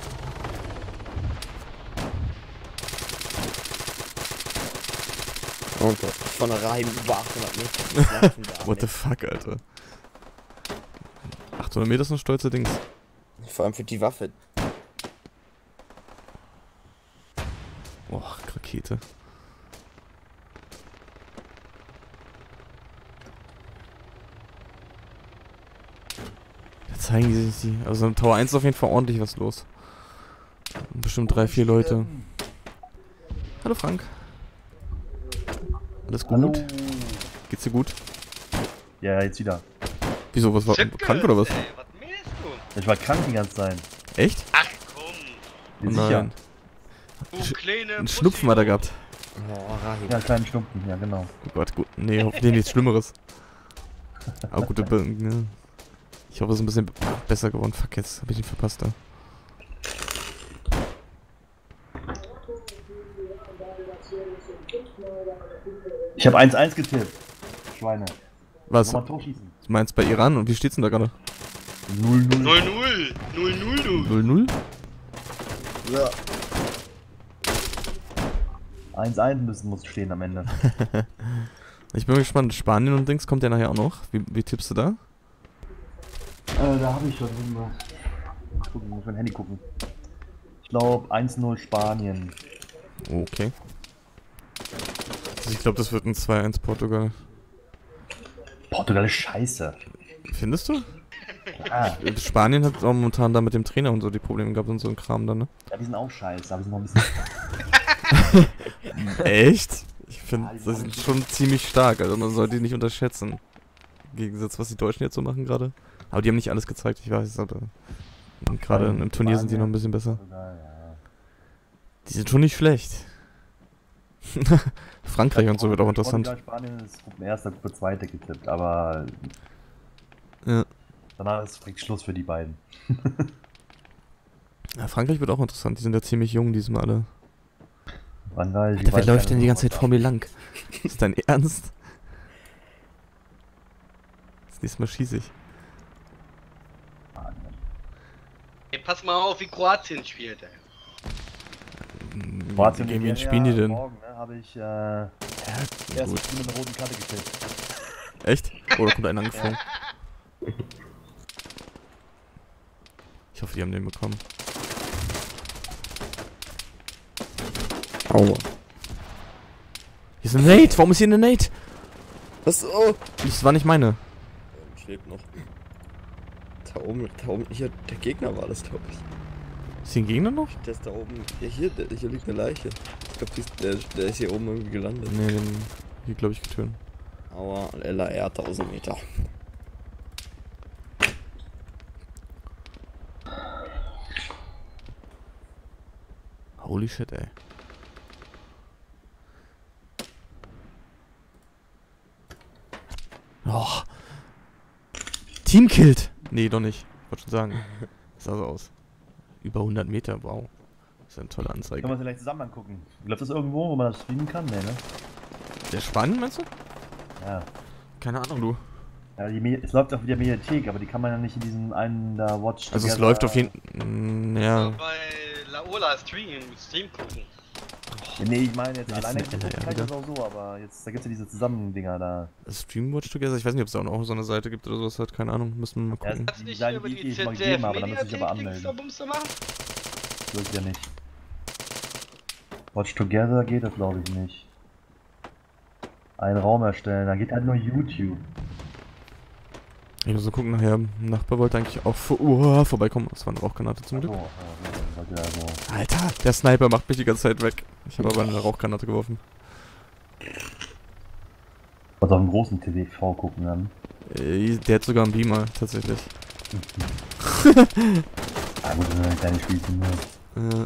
Oh Gott, von der Reihe über achthundert Meter. What the fuck, Alter. achthundert Meter ist ein stolzer Dings. Vor allem für die Waffe. Boah, Rakete. Da zeigen die sich die. Also im Tower eins ist auf jeden Fall ordentlich was los. Bestimmt drei, vier Leute. Hallo Frank. Alles gut? Hallo. Geht's dir gut? Ja, jetzt wieder. Wieso, was war Chip krank oder was? Ey, was mähst du? Ich war krank die ganze Zeit. Echt? Ach komm, Oh Bin sicher. nein. du Sch- kleine Einen Schnupfen hat er gehabt. Oh, Rahim. Ja, kleinen Schnupfen, ja genau. Oh Gott, gut. Nee, hoffentlich nichts Schlimmeres. Aber gute Be ne. Ich hoffe, es ist ein bisschen besser geworden. Fuck, jetzt hab ich ihn verpasst da. Ich habe eins eins getippt. Schweine. Was? Nochmal Tor schießen. Du meinst bei Iran? Und wie steht's denn da gerade? null null. null null, null null du. null null? Ja. eins eins müssen muss stehen am Ende. Ich bin gespannt. Spanien und Dings kommt ja nachher auch noch. Wie, wie tippst du da? Äh, da habe ich schon irgendwas. Mal gucken, muss mein Handy gucken. Ich glaube eins null Spanien. Oh, okay. Also ich glaube, das wird ein zwei eins Portugal. Portugal ist scheiße. Findest du? Ja, Spanien hat auch momentan da mit dem Trainer und so die Probleme gehabt und so ein Kram dann, ne? ja die sind auch scheiße, aber die sind noch ein bisschen. Echt? Ich finde, sie sind schon ziemlich stark, also man sollte die nicht unterschätzen. Im Gegensatz, was die Deutschen jetzt so machen gerade. Aber die haben nicht alles gezeigt, ich weiß, aber gerade im Turnier sind die noch ein bisschen besser. Portugal, ja. Die sind schon nicht schlecht. Frankreich und so wird auch interessant. Portugal, Spanien ist Gruppenerster, Gruppe Zweite getippt, aber Ja. danach ist direkt Schluss für die beiden. Ja, Frankreich wird auch interessant, die sind ja ziemlich jung, diesmal alle. Frankreich, Alter, wer läuft denn die ganze Zeit vor mir lang? Ist dein Ernst? Das nächste Mal schieße ich. Ey, pass mal auf, wie Kroatien spielt, ey. Kroatien Gegen wen Nigeria, spielen die denn? Morgen ne, habe ich äh, Ja, erst gut. mit einer roten Karte getippt. Echt? Oh, da kommt einer angeflogen. Ich hoffe, die haben den bekommen. Aua. Hier ist eine Nate! Warum ist hier eine Nate? Was? Oh! Das war nicht meine. Schlägt noch. Da oben, da oben, hier, der Gegner war das, glaube ich. Ist hier ein Gegner noch? Der ist da oben. Ja, hier, der, hier liegt eine Leiche. Ich glaube, der, der ist hier oben irgendwie gelandet. Nee, den hier glaube ich getötet. Aua, L A R tausend Meter. Holy shit, ey. Oh. Team killed! Nee, doch nicht. Ich wollte schon sagen. Sah so aus. Über hundert Meter, wow. Das ist eine tolle Können wir Anzeige. uns vielleicht zusammen angucken. Ich glaube, das ist irgendwo, wo man das streamen kann, nee, ne? Der Spanien, meinst du? Ja. Keine Ahnung, du. Ja, die Me es läuft auf der Mediathek, aber die kann man ja nicht in diesen einen da Watch. Also es together- läuft auf jeden Fall. Ja. Bei Laola Stream, Stream gucken. Nee, ich meine jetzt Ja, jetzt alleine eine Ella, ja, kann ich wieder. das auch so, aber jetzt, da gibt's ja diese Zusammendinger da. Stream Watch Together, ich weiß nicht, ob es da auch noch so eine Seite gibt oder sowas, halt, keine Ahnung, müssen wir mal Ja, gucken. Kannst du Die nicht Seite, über die die ich mal Z D gegeben F habe, da müsste ich aber Mediathek anmelden. Bumster machen? Würde ich ja nicht. Watch Together geht das glaube ich nicht. Einen Raum erstellen, da geht halt nur YouTube. Ich muss so gucken, nachher, ein Nachbar wollte eigentlich auch vor, uh, vorbeikommen. Das war eine Rauchgranate zum So, Glück. also, also. Alter, der Sniper macht mich die ganze Zeit weg. Ich habe aber eine Rauchgranate geworfen. Was auf dem großen T V gucken dann. Äh, Der hat sogar einen Beamer, tatsächlich. Ah gut, das ist eine kleine Spielchen nur. Äh.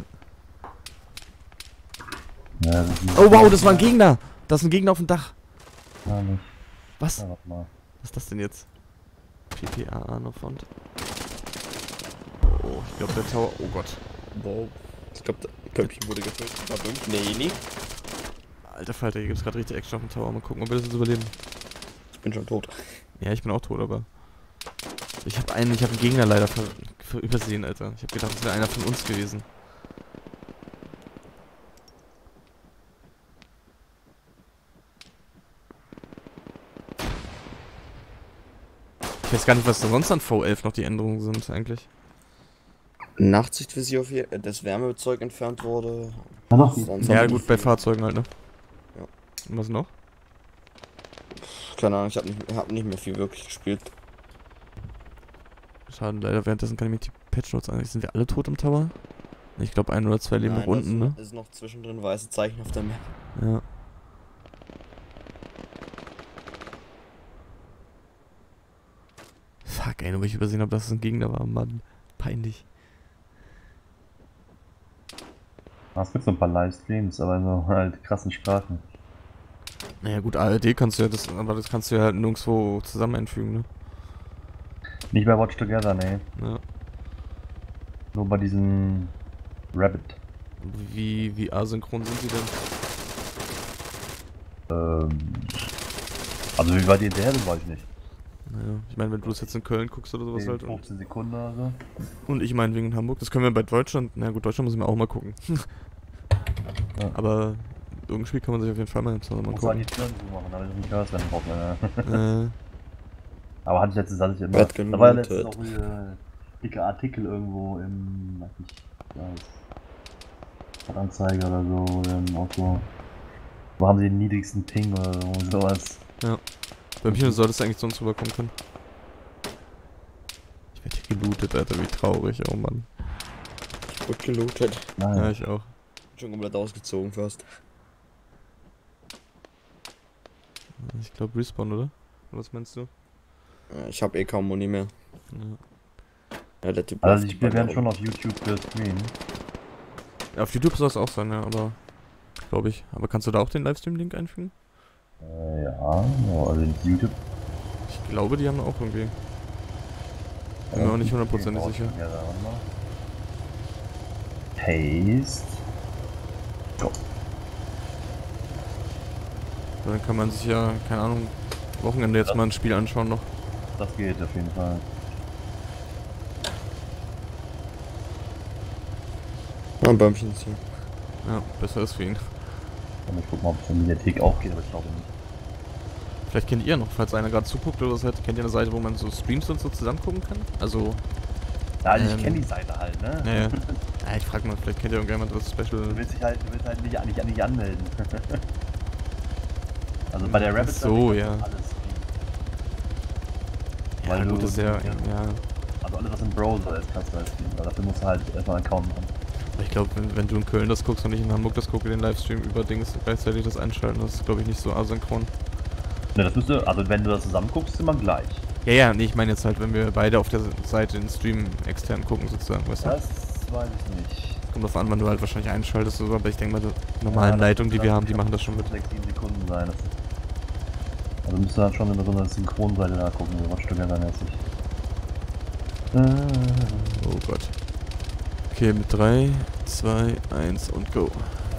Ja, das ist Oh wow, das war ein Gegner! Da ist ein Gegner auf dem Dach. Gar nicht. Was? Ja, warte mal. Was ist das denn jetzt? P P A A no Font. Oh, ich glaube der Tower. Oh Gott. Wow. Ich glaube, das Köpfchen wurde getötet. Warte, nee, nee. Alter Falter, hier gibt's gerade richtig Action auf dem Tower. Mal gucken, ob wir das jetzt überleben. Ich bin schon tot. Ja, ich bin auch tot, aber. Ich habe einen, ich habe einen Gegner leider ver, ver übersehen, Alter. Ich habe gedacht, das wäre einer von uns gewesen. Ich weiß gar nicht, was da sonst an V elf noch die Änderungen sind, eigentlich. Nachtsichtvisier auf hier, das Wärmezeug entfernt wurde. Ja, noch. Sonst Ja, haben die gut, bei viel- Fahrzeugen halt, ne? Ja. Und was noch? Keine Ahnung, ich habe nicht, hab nicht mehr viel wirklich gespielt. Schade, leider währenddessen kann ich mir die Patch Notes an. Sind wir alle tot im Tower? Ich glaube, ein oder zwei leben noch Nein, unten, das ne? ist, ist noch zwischendrin weiße Zeichen auf der Map. Ja. Fuck, ey, nur weil ich übersehen habe, dass es ein Gegner war, Mann. Peinlich. Es gibt so ein paar Livestreams, aber so halt krassen Sprachen. Naja gut, A R D kannst du ja das, aber das kannst du ja halt nirgendwo zusammen einfügen, ne? Nicht bei Watch Together, ne. Ja. Nur bei diesem Rabbit. Wie, wie asynchron sind die denn? Ähm. Also wie weit ihr der, das weiß ich nicht. Naja, ich meine, wenn du das jetzt in Köln guckst oder sowas zehn, halt. Und, fünfzehn Sekunden oder so. und ich meine wegen Hamburg, das können wir bei Deutschland, na gut, Deutschland muss ich mir auch mal gucken. Ja. Aber irgendein Spiel kann man sich auf jeden Fall mal zusammen Muss halt gucken. die Türen zu machen, aber ich nicht hörst, wenn du brauchst. Ne? Äh, Aber hatte ich letztens, hatte ich immer. Wird Da war ja gemutet. letztens auch wieder dicke Artikel irgendwo im, weiß nicht, ja, Anzeige oder so, oder im Auto. Wo haben sie den niedrigsten Ping oder so, sowas. bei mir sollte es eigentlich zu uns rüberkommen können. Ich werde hier gelootet, Alter, wie traurig, oh Mann. Ich wurde gelootet. Nein. Ja, ich auch. Schon komplett ausgezogen fast. Ich glaube Respawn, oder? Was meinst du? Äh, Ich habe eh kaum Muni mehr. Ja. Ja, der Typ Also läuft die Spiele bald werden schon auf. auf YouTube gestreamt. Ja, auf YouTube soll es auch sein, ja, aber. Glaube ich. Aber kannst du da auch den Livestream-Link einfügen? Äh, ja, ja, also in YouTube. Ich glaube, die haben auch irgendwie. Bin mir auch nicht hundertprozentig sicher. Ja, da warte mal. Paste. Go. Dann kann man sich ja, keine Ahnung, Wochenende jetzt mal ein Spiel anschauen noch. Das geht auf jeden Fall. Ja, ein Bäumchen ziehen. Ja, besser ist für ihn. Und ich guck mal, ob es in der Mediathek auch geht, aber ich glaube nicht. Vielleicht kennt ihr noch, falls einer gerade zuguckt oder was halt, kennt ihr eine Seite, wo man so Streams und so zusammen gucken kann? Also, Ja, also Ähm, ich kenne die Seite halt, ne? naja. Ja, ich frag mal, vielleicht kennt ihr irgendjemand das Special. Du willst dich halt, du willst halt nicht, nicht, nicht anmelden. Also bei der Rabbit so, ja. alles. Ja, weil gut, du- ist ja, ja. ja. Also alles was im Browser ist, kannst du halt spielen. Weil dafür musst du halt erstmal einen Account machen. Aber ich glaube, wenn, wenn du in Köln das guckst und nicht in Hamburg das guckst, den Livestream über Dings gleichzeitig das einschalten, das ist glaube ich nicht so asynchron. Ne, das müsste, also wenn du das zusammen guckst, ist immer gleich. Ja, ja, nee, ich meine jetzt halt, wenn wir beide auf der Seite den Stream extern gucken sozusagen, weißt du? Das weiß ich nicht. Kommt drauf an, wann du halt wahrscheinlich einschaltest oder so, aber ich denke mal, die normalen Ja, das Leitungen, die müsste wir dann haben, die machen das schon mit. sechs, sieben Sekunden sein. Das also müsste dann schon über so eine Synchronseite da gucken, so was Stück dann mäßig. Äh, Oh Gott. Okay, mit drei, zwei, eins und go.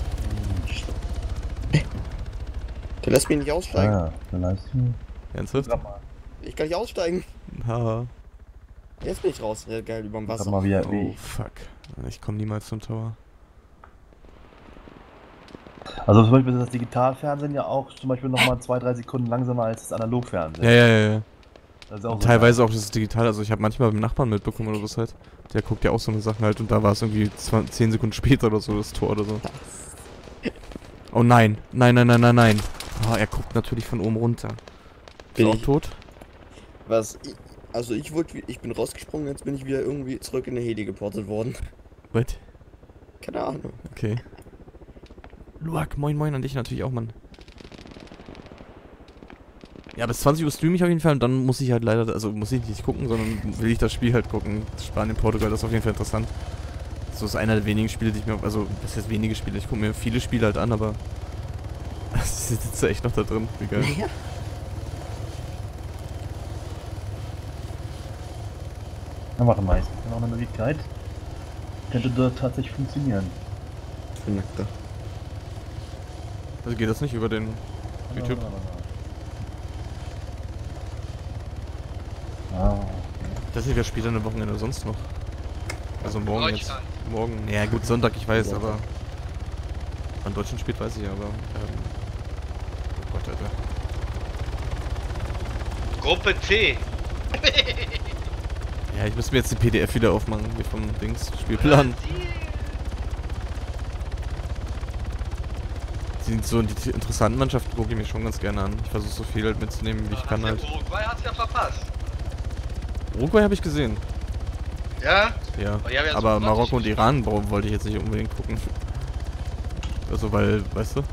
Der lässt mich nicht aussteigen. ah, der Livestream. Ernsthaft? Guck mal, Ich kann nicht aussteigen. Haha. Jetzt bin ich raus. Ja, geil, überm guck Wasser. mal wie, er- Oh wie fuck. Ich komme niemals zum Tower. Also zum Beispiel ist das Digitalfernsehen ja auch zum Beispiel nochmal zwei, drei Sekunden langsamer als das Analogfernsehen. Ja, ja, ja, ja. Das ist auch Und so teilweise auch das Digital, also ich habe manchmal beim Nachbarn mitbekommen oder was halt. Der guckt ja auch so eine Sachen halt und da war es irgendwie zehn Sekunden später oder so, das Tor oder so. Oh nein, nein, nein, nein, nein, nein. Oh, er guckt natürlich von oben runter. Ist Bin er auch ich- tot? Was? Ich, also ich wurde, wie- ich bin rausgesprungen, jetzt bin ich wieder irgendwie zurück in der Heli geportet worden. Was? Keine Ahnung. Okay. Luak, moin moin an dich natürlich auch, Mann. Ja, bis zwanzig Uhr streame ich auf jeden Fall und dann muss ich halt leider, also muss ich nicht gucken, sondern will ich das Spiel halt gucken. Spanien, Portugal, das ist auf jeden Fall interessant. So ist einer der wenigen Spiele, die ich mir, also, das heißt wenige Spiele, ich gucke mir viele Spiele halt an, aber sie sitzt echt noch da drin, wie geil. Ja. Na, warte mal, ist noch eine Möglichkeit. Könnte dort tatsächlich funktionieren. Ich bin nackter. Also geht das nicht über den YouTube? Ah, okay. Das ist ja später eine Wochenende sonst noch. Also morgen jetzt. Deutschland. Morgen, ja gut, Sonntag, ich weiß, Sonntag. aber wann Deutschland spielt, weiß ich ja, aber ähm, oh Gott, Alter. Gruppe C. Ja, ich müsste mir jetzt die P D F wieder aufmachen, hier vom Dings, Spielplan. Die, so die interessanten Mannschaften gucke ich mir schon ganz gerne an. Ich versuche so viel halt mitzunehmen, wie ich kann halt. Uruguay hat's ja verpasst. Uruguay habe ich gesehen, Ja? ja. Aber ja, wer Aber so Marokko und grottig Iran wo- wollte ich jetzt nicht unbedingt gucken. Also weil, weißt du?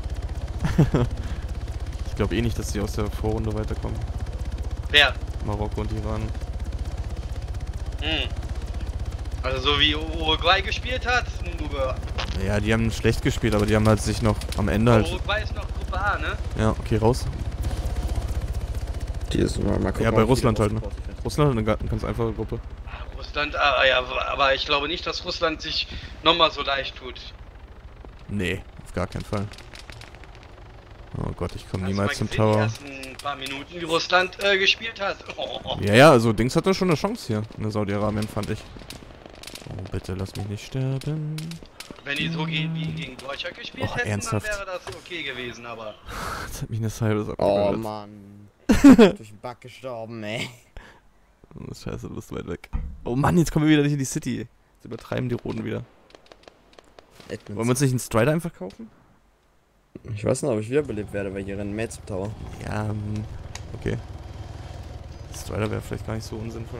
Ich glaube eh nicht, dass die aus der Vorrunde weiterkommen. Wer? Marokko und Iran. Hm. Also so wie Uruguay gespielt hat, nur Ja, die haben schlecht gespielt, aber die haben halt sich noch am Ende halt... Uruguay ist noch Gruppe A, ne? Ja, okay, raus. Die ist mal, mal gucken, Ja, bei ob ich Russland wieder halt, ne? rausgeportet werde. Russland hat eine ga- ganz einfache Gruppe. Russland, ah, ja, aber ich glaube nicht, dass Russland sich nochmal so leicht tut. Nee, auf gar keinen Fall. Oh Gott, ich komme Hast du niemals mal zum gesehen, die Tower. ersten paar Minuten, wie Russland äh, gespielt hat. Oh. Ja, ja, also Dings hatte schon eine Chance hier in Saudi-Arabien, fand ich. Oh, bitte lass mich nicht sterben. Wenn die so gehen wie gegen Deutschland gespielt Oh, hätten, ernsthaft? dann wäre das okay gewesen, aber... Jetzt hat mich eine Cyber Oh abgebildet. Mann. Durch den Bug gestorben, ey. Oh, scheiße, du bist weit weg. Oh Mann, jetzt kommen wir wieder nicht in die City. Jetzt übertreiben die Roten wieder. Wollen wir uns nicht einen Strider einfach kaufen? Ich weiß nicht, ob ich wiederbelebt werde, weil hier rennen Mates zum Tower. Ja, ähm, okay. Strider wäre vielleicht gar nicht so unsinnvoll.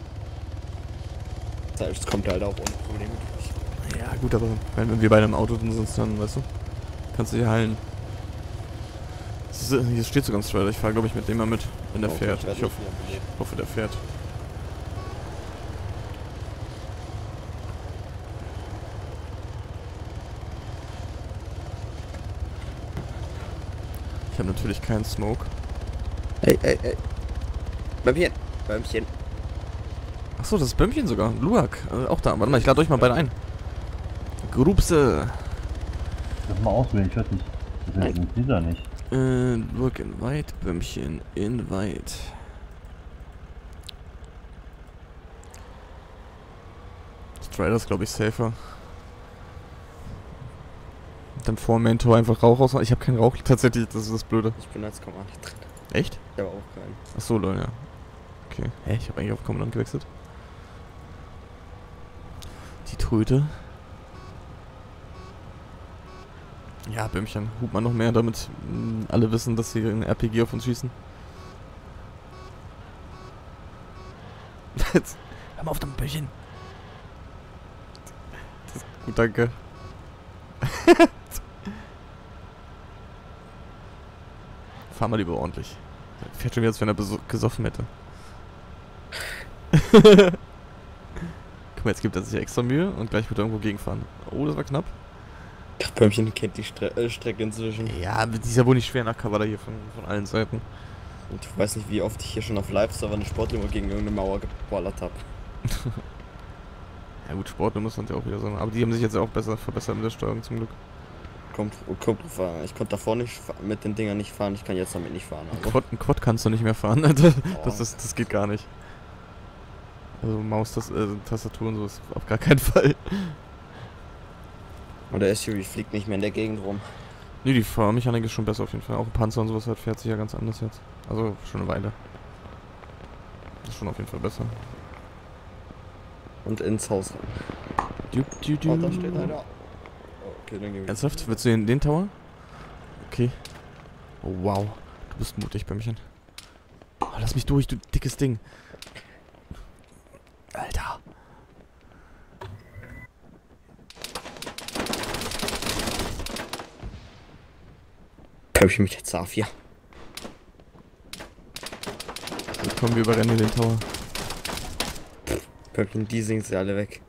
Das kommt halt auch ohne Probleme durch. Ja, gut, aber wenn, wenn wir beide im Auto drin sind, dann, weißt du, kannst du hier heilen. Es ist- Hier steht sogar ein Strider. Ich fahre, glaube ich, mit dem mal mit, wenn der Okay, fährt. ich werd Ich hoffe, nicht wiederbelebt. hoffe, der fährt. Ich habe natürlich keinen Smoke. Ey, ey, ey. Bäumchen. Bäumchen. Achso, das ist Bömmchen sogar. Luak, äh, auch da. Warte mal, ich lade euch mal beide ein. Grubse. Lass mal auswählen, ich weiß nicht. Das ist ein dieser nicht. Äh, Luak invite, Bömmchen invite. Strider ist, glaube ich, safer. Dann vor dem Mentor einfach Rauch raus. Ich habe keinen Rauch tatsächlich, das ist das Blöde. Ich bin als Kommandant drin. Echt? Ich habe auch keinen. Achso, Leute, ja. Okay. Hä, ich habe eigentlich auf Kommandant gewechselt. Die Tröte. Ja, Bömmchen. Hut man noch mehr, damit mh, alle wissen, dass sie ein R P G auf uns schießen. Jetzt, hör mal auf damit, Bömmchen. Das ist gut, danke. Fahr mal lieber ordentlich. Fährt schon wieder, als wenn er beso- gesoffen hätte. Guck mal, jetzt gibt er sich extra Mühe und gleich wird er irgendwo gegenfahren. Oh, das war knapp. Bäumchen kennt die Stre äh, Strecke inzwischen. Ja, aber die ist ja wohl nicht schwer nach Kavala hier von, von allen Seiten. Und ich weiß nicht, wie oft ich hier schon auf Live-Server eine Sportlimo gegen irgendeine Mauer geballert habe. Ja gut, Sport muss man ja auch wieder sagen. Aber die haben sich jetzt auch besser verbessert mit der Steuerung zum Glück. Kommt, kommt drauf an. Ich konnte davor nicht fa- mit den Dingern nicht fahren, ich kann jetzt damit nicht fahren. Ein Also. Quad, ein Quad kannst du nicht mehr fahren, Alter. Oh. Das, ist, das geht gar nicht. Also Maus, das, äh, Tastatur und so ist auf gar keinen Fall. Und der S U V fliegt nicht mehr in der Gegend rum. Nee, die Fahrmechanik ist schon besser auf jeden Fall. Auch Panzer und sowas halt fährt sich ja ganz anders jetzt. Also schon eine Weile. Das ist schon auf jeden Fall besser. Und ins Haus rein. Du, du, du. Oh, da steht einer. Oh, okay, dann gehen wir. Ernsthaft? Willst du den, den Tower? Okay. Oh, wow. Du bist mutig, Bäumchen. Oh, lass mich durch, du dickes Ding. Alter. Köpfe mich jetzt Safia. Jetzt kommen wir überrennen den Tower. Köpfchen, die singen sie alle weg.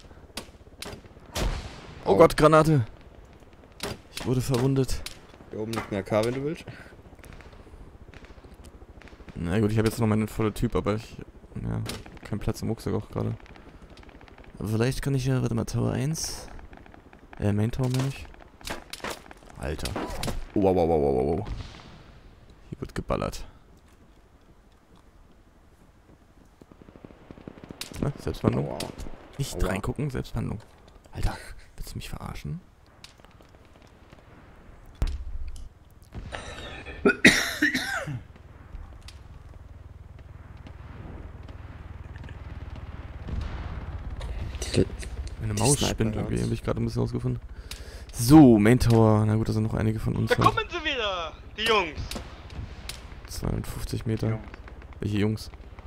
Oh Gott, Granate. Ich wurde verwundet. Hier oben liegt ein A K, wenn du willst. Na gut, ich habe jetzt noch meinen volle Typ, aber ich... Ja, kein Platz im Rucksack auch gerade. Aber vielleicht kann ich ja... Warte mal, Tower eins. Äh, Main Tower meine ich. Alter. Wow, wow, wow, wow, wow. Hier wird geballert. Ne? Selbstbehandlung. Aua. Nicht Aua. reingucken, Selbstbehandlung. Alter, willst du mich verarschen? Die, Meine Die Maus Sniper spinnt hören's. irgendwie, habe ich gerade ein bisschen rausgefunden. So, Main Tower. Na gut, da sind noch einige von uns. Da halt. kommen sie wieder, die Jungs. zweiundfünfzig Meter. Welche Jungs?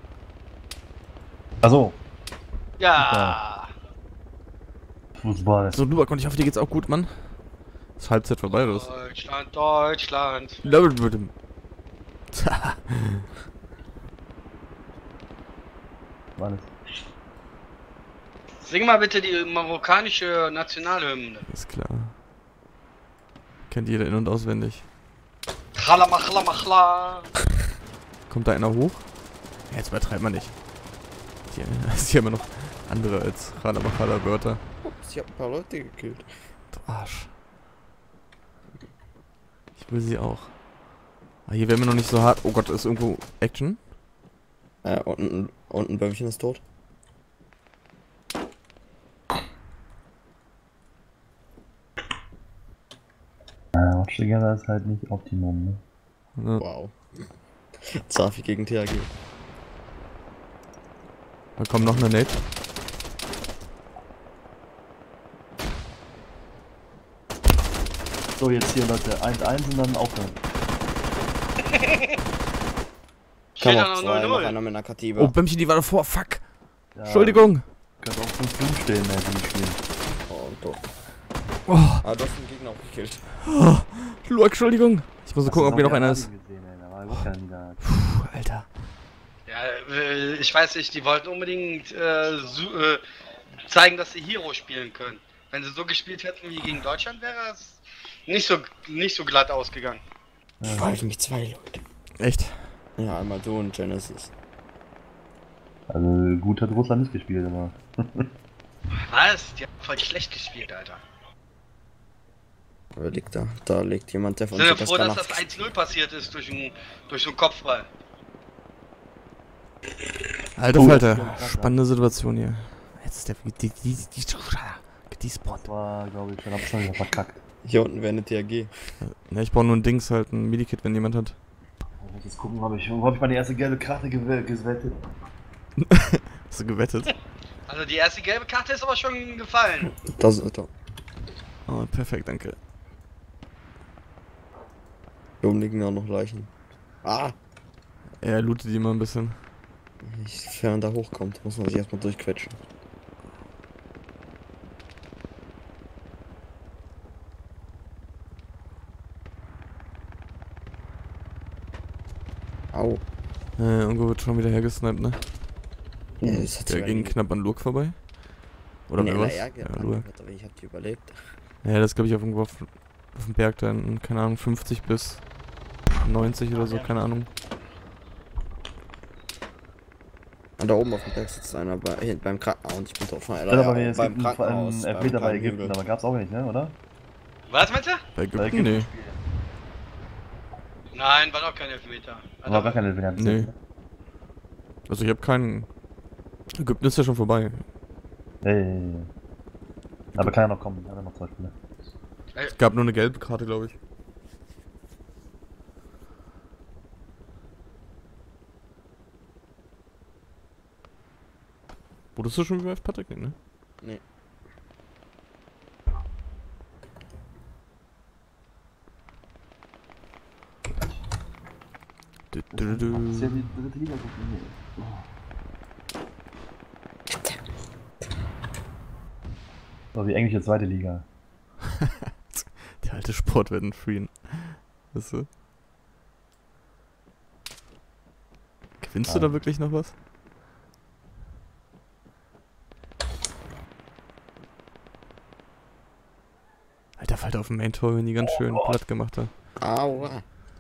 Achso, Ja. Fußball. So, Lubak, und ich hoffe, dir geht's auch gut, Mann. Ist Halbzeit vorbei, oder was? Deutschland, Deutschland. War das? Sing mal bitte die marokkanische Nationalhymne. Ist klar. Kennt jeder in- und auswendig. Chala machla machla. Kommt da einer hoch? Ja, jetzt übertreibt man nicht. Hier, das ist hier immer noch andere als Radamachala-Wörter. Ups, ich hab ein paar Leute gekillt. Du Arsch. Ich will sie auch. Ah, hier wären wir noch nicht so hart. Oh Gott, ist irgendwo Action? Äh, unten, unten Bömmchen ist tot. Ja, Watch Together ist halt nicht Optimum, ne? Ja, Wow. Safi gegen T H G. da kommt noch eine Nate. So, jetzt hier, Leute. eins eins und dann aufhören. Steht Kann da auch noch zwei, noch null null. einer mit einer Katiba. Oh, Bämmchen, die war davor. Fuck. Ja, Entschuldigung. Könnte auch fünf fünf stehen, ne, die spielen. Oh, und tot. Oh, Ah, du hast den Gegner auch gekillt. oh. Lubak, Entschuldigung. Ich muss so gucken, ob hier noch einer ist. Gesehen, ey. Da war überhaupt keiner, die da- Puh, Alter. Ja, äh, ich weiß nicht, die wollten unbedingt äh, su- äh, zeigen, dass sie Hero spielen können. Wenn sie so gespielt hätten wie gegen Deutschland, wäre es nicht so, nicht so glatt ausgegangen. Ich war mit zwei Leute. Echt? Ja, einmal du und Genesis. Also gut hat Russland nicht gespielt, aber. Was? Die haben voll schlecht gespielt, Alter. Wer liegt da? Da liegt jemand, der von Sind wir Super froh, dass Star das eins null passiert ist durch einen durch so einen Kopfball. Alter Oh, Falter. das ist Spannende Situation hier. Jetzt ist der... Die... Die... Die... Die... Die Spot. Das war, glaube ich, schon hab's wieder verkackt. Hier unten wäre eine T H G. Ne, ich brauche nur ein Dings halt, ein Medikit, wenn jemand hat. Ich muss jetzt gucken, ob ich, wo hab ich meine erste gelbe Karte gew- gewettet. Hast du gewettet? Also die erste gelbe Karte ist aber schon gefallen. Das ist da. Oh, perfekt, danke. Hier oben liegen auch noch Leichen. Ah! Er lootet die mal ein bisschen. Ich, wenn man da hochkommt, muss man sich erstmal durchquetschen. Au. Äh, irgendwo wird schon wieder hergesniped, ne? Ja, das hat Der sogar ging nie- knapp an Lurk vorbei. Oder Nee, wer na, was? er Ja, geht Lurk. an, aber ich hab die überlebt. Ja, das glaube ich auf irgendwo auf, auf dem Berg da in, keine Ahnung, fünfzig bis neunzig oder so, keine Ahnung. Und da oben auf dem Berg sitzt einer bei, hier, beim Krankenhaus und ich bin tot. Ja, aber es beim gibt einen Krankenhaus. einen Elfmeter bei Ägypten, aber gab's auch nicht, ne, oder? Was meinst du? Bei Ägypten? Bei Ägypten Nee. spielen. Nein, war doch kein Elfmeter. Aber gar keine Elfmeter. Nee. Also ich habe keinen... Ägypten ist ja schon vorbei. Ey. Aber kann ja noch kommen, hat er noch zwei Spiele. Es gab nur eine gelbe Karte, glaube ich. Wurdest du schon wie Patrick, ne? Nee. Du, du, du, Ist ja du. die dritte Liga gucken. Nee. So, wie englische zweite Liga. Der alte Sportwetten Freen. Weißt du? Gewinnst du Ja. da wirklich noch was? Alter, fällt auf dem Main-Tor, wenn die ganz schön platt gemacht hat. Aua.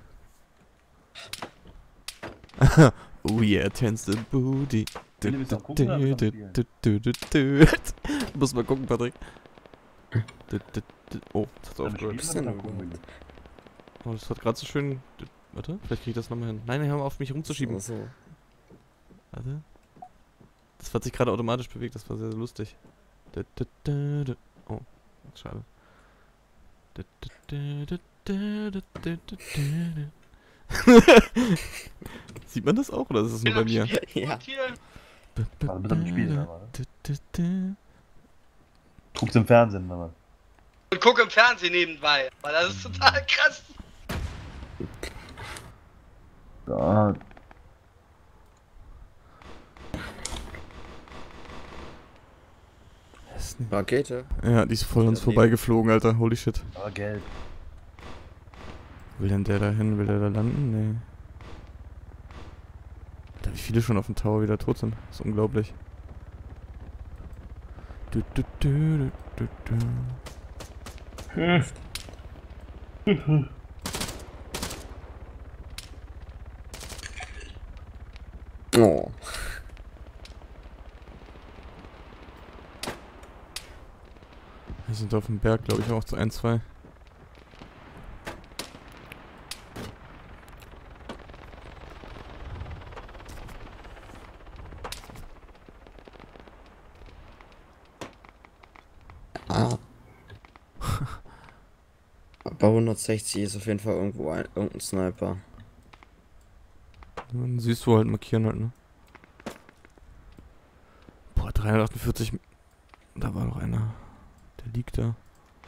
Oh yeah, turns the booty. Du, Willst du du, noch gucken oder willst du, du noch du, du, du, du. Du musst mal gucken, Patrick. Du, du, du. Oh, das hat Dann aufgehört. spielen wir noch gucken. Oh, das hat gerade so schön... du- Warte, vielleicht krieg ich das nochmal hin. Nein, nein, hör mal auf mich rumzuschieben. So, so. Warte. Das hat sich gerade automatisch bewegt, das war sehr, sehr lustig. Du, du, du, du. Oh, schade. Du, du, du, du, du, du, du, du, du. Sieht man das auch oder ist es nur bei mir? Ja. Hier. Also bitte am Spiel, aber. Du, du, du. Guck's im Fernsehen, aber. Und guck im Fernsehen nebenbei, weil das ist total krass. Da. Das ist nicht- Rakete. Ja, die ist voll an uns Ja, nee. vorbeigeflogen, Alter. Holy shit. Aber gelb. Will denn der da hin? Will der da landen? Nee. Da wie viele schon auf dem Tower wieder tot sind. Das ist unglaublich. Du, du, du, du, du, du. Oh. Wir sind auf dem Berg, glaube ich, auch zu ein, zwei. Ah. Bei hundertsechzig ist auf jeden Fall irgendwo ein, irgendein Sniper. Dann siehst du halt markieren halt, ne? Boah, dreihundertachtundvierzig. Da war noch einer. Der liegt da.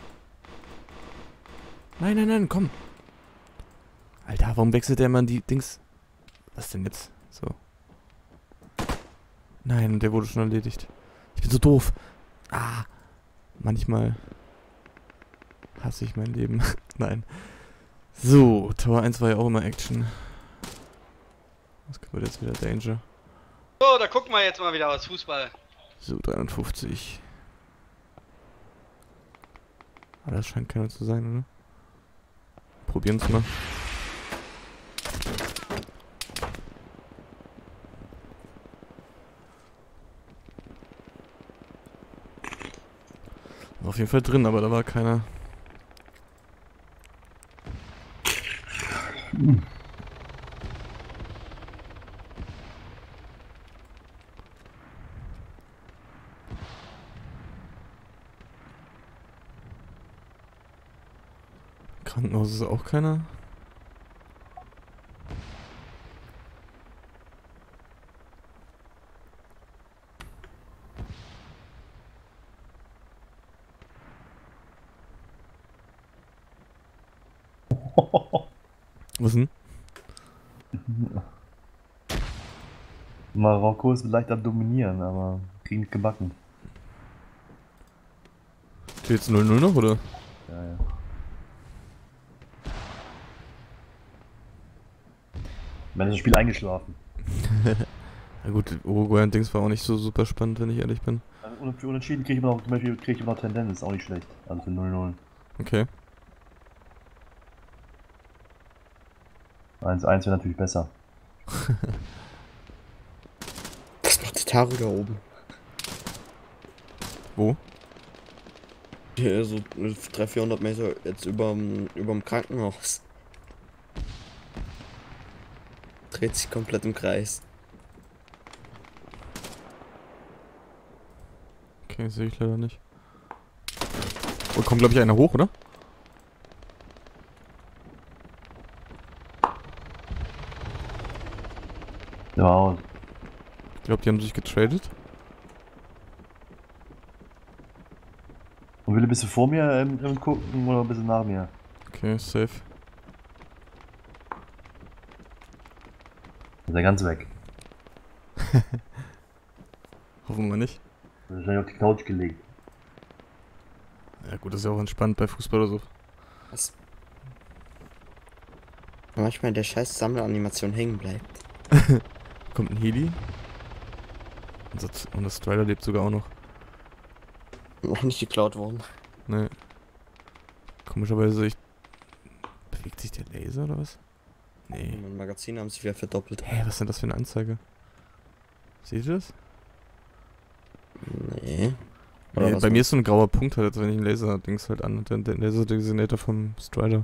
Nein, nein, nein, komm. Alter, warum wechselt der Mann die Dings? Was denn jetzt? So. Nein, der wurde schon erledigt. Ich bin so doof. Ah. Manchmal hasse ich mein Leben. Nein. So, Tower eins war ja auch immer Action. Was wird jetzt wieder Danger? So, da gucken wir jetzt mal wieder was Fußball. So, dreihundertfünfzig. Aber das scheint keiner zu sein, oder? Probieren's mal. War auf jeden Fall drin, aber da war keiner. Krankenhaus ist auch keiner. Was denn? Marokko ist leicht am Dominieren, aber kriegen nicht gebacken. Steht jetzt null null noch, oder? Ja, ja. Wenn das Spiel eingeschlafen. Na gut, Uruguay und Dings war auch nicht so super spannend, wenn ich ehrlich bin. Also unent- Unentschieden kriege ich immer noch, zum Beispiel kriege ich immer noch Tendenz, ist auch nicht schlecht. Also für null null. Okay. eins eins wäre natürlich besser. Was macht der Taru da oben? Wo? Hier so dreihundert, vierhundert Meter jetzt überm, überm Krankenhaus. Dreht sich komplett im Kreis. Okay, sehe ich leider nicht. Oh, kommt glaube ich einer hoch, oder? Ja, Ich glaube, die haben sich getradet. will ein bisschen vor mir ähm, ähm, gucken oder ein bisschen nach mir? Okay, safe. Ist er ganz weg. Hoffen wir nicht. Wahrscheinlich auf die Couch gelegt. Ja gut, das ist ja auch entspannt bei Fußball oder so. Was? Manchmal in der scheiß Sammelanimation hängen bleibt. Kommt ein Heli. Und das, und das Strider lebt sogar auch noch. Noch nicht geklaut worden. Ne. Komischerweise, ich... Bewegt sich der Laser oder was? Nee. Meine Magazine haben sich wieder verdoppelt. Hä, was ist denn das für eine Anzeige? Seht ihr das? Nee. Oder Nee, was bei mir noch? ist so ein grauer Punkt halt, als wenn ich einen Laser-Dings halt an. Der, der Laser-Designator vom Strider.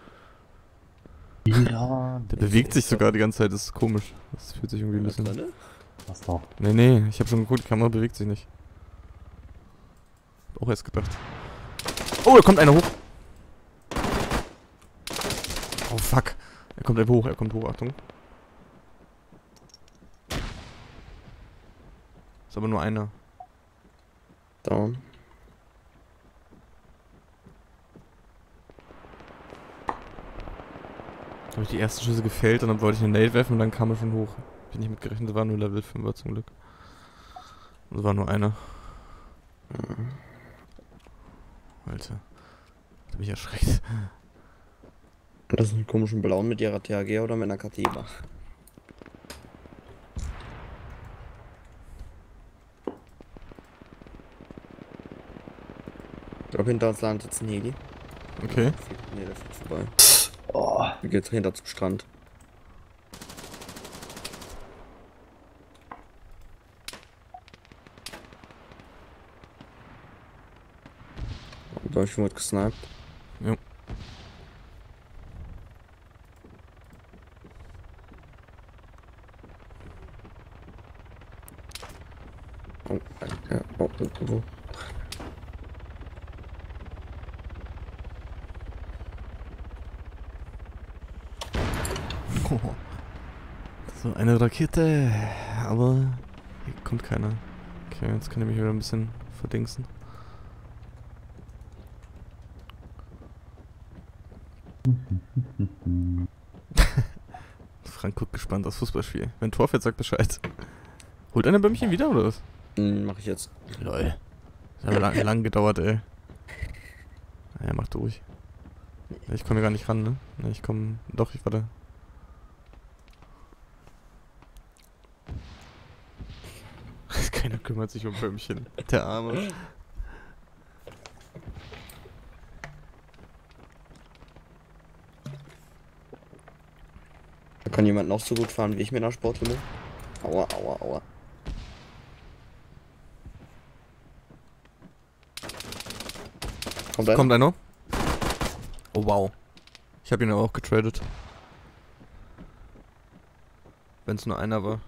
Ja, Der bewegt sich sogar die ganze Zeit, das ist komisch. Das fühlt sich irgendwie ein bisschen... Drinne? was doch. Nee, nee, ich hab schon geguckt, die Kamera bewegt sich nicht. Auch erst gedacht. Oh, da kommt einer hoch! Oh fuck. Er kommt einfach hoch, er kommt hoch, Achtung. Ist aber nur einer. Down. Habe ich die ersten Schüsse gefällt und dann wollte ich eine Nade werfen und dann kam er schon hoch. Bin nicht mitgerechnet, das war nur Level fünfer zum Glück. Und es war nur einer. Alter. Da bin ich erschreckt. Das ist ein komischen Blauen mit ihrer T H G oder mit einer Kativa. Ich glaube, hinter uns landet jetzt ein Heli. Okay. Ne, der fliegt vorbei. Oh, Wir gehen hinter zum Strand. Da hab ich schon was gesniped. Jo. Oh, ja, oh, oh, oh. So, eine Rakete. Aber hier kommt keiner. Okay, jetzt kann ich mich wieder ein bisschen verdingsen. Frank guckt gespannt aufs Fußballspiel. Wenn Tor fällt, sagt Bescheid. Holt einer Bömmchen wieder oder was? Hm, mach ich jetzt. Lol. Das hat aber lang, lang gedauert, ey. Naja, mach durch. Ich komme hier gar nicht ran, ne? Ne, ich komme. Doch, ich warte. Keiner kümmert sich um Bömmchen. Der Arme. Da kann jemand noch so gut fahren wie ich mit einer Sportlimo. Aua, aua, aua. Kommt einer? Kommt einer? Oh wow. Ich habe ihn aber auch getradet. Wenn es nur einer war.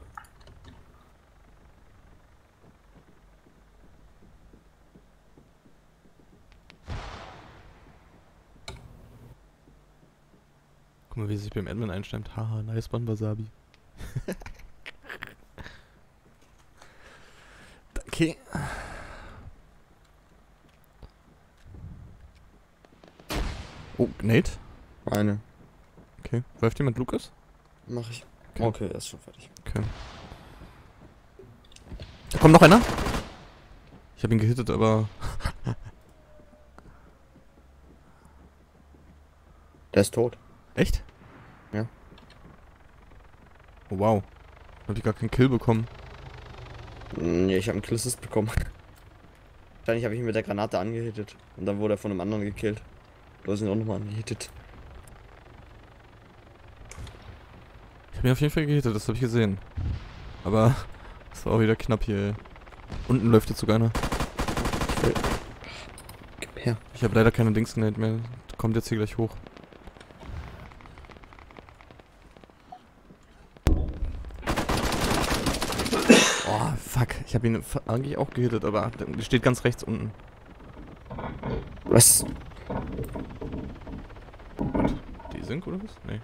Guck mal, wie er sich beim Admin einstimmt. Haha, nice one, Wasabi. Danke. Oh, Nate? Eine. Okay. Läuft jemand Lukas? Mach ich. Okay. Okay, er ist schon fertig. Okay. Da kommt noch einer. Ich habe ihn gehittet, aber... Der ist tot. Echt? Ja. Oh wow. Hab ich gar keinen Kill bekommen. Nee, ich habe einen Kill-Assist bekommen. Wahrscheinlich habe ich ihn mit der Granate angehittet. Und dann wurde er von einem anderen gekillt. Du hast ihn auch nochmal angehittet. Ich habe ihn auf jeden Fall gehittet, das habe ich gesehen. Aber das war auch wieder knapp hier, ey. Unten läuft jetzt sogar einer. Ich will... Gib her. Ich habe leider keine Dingsgranate mehr. Kommt jetzt hier gleich hoch. Oh, fuck. Ich habe ihn fa- eigentlich auch gehittet, aber der steht ganz rechts unten. Was? What? Die Sync oder was? Nee.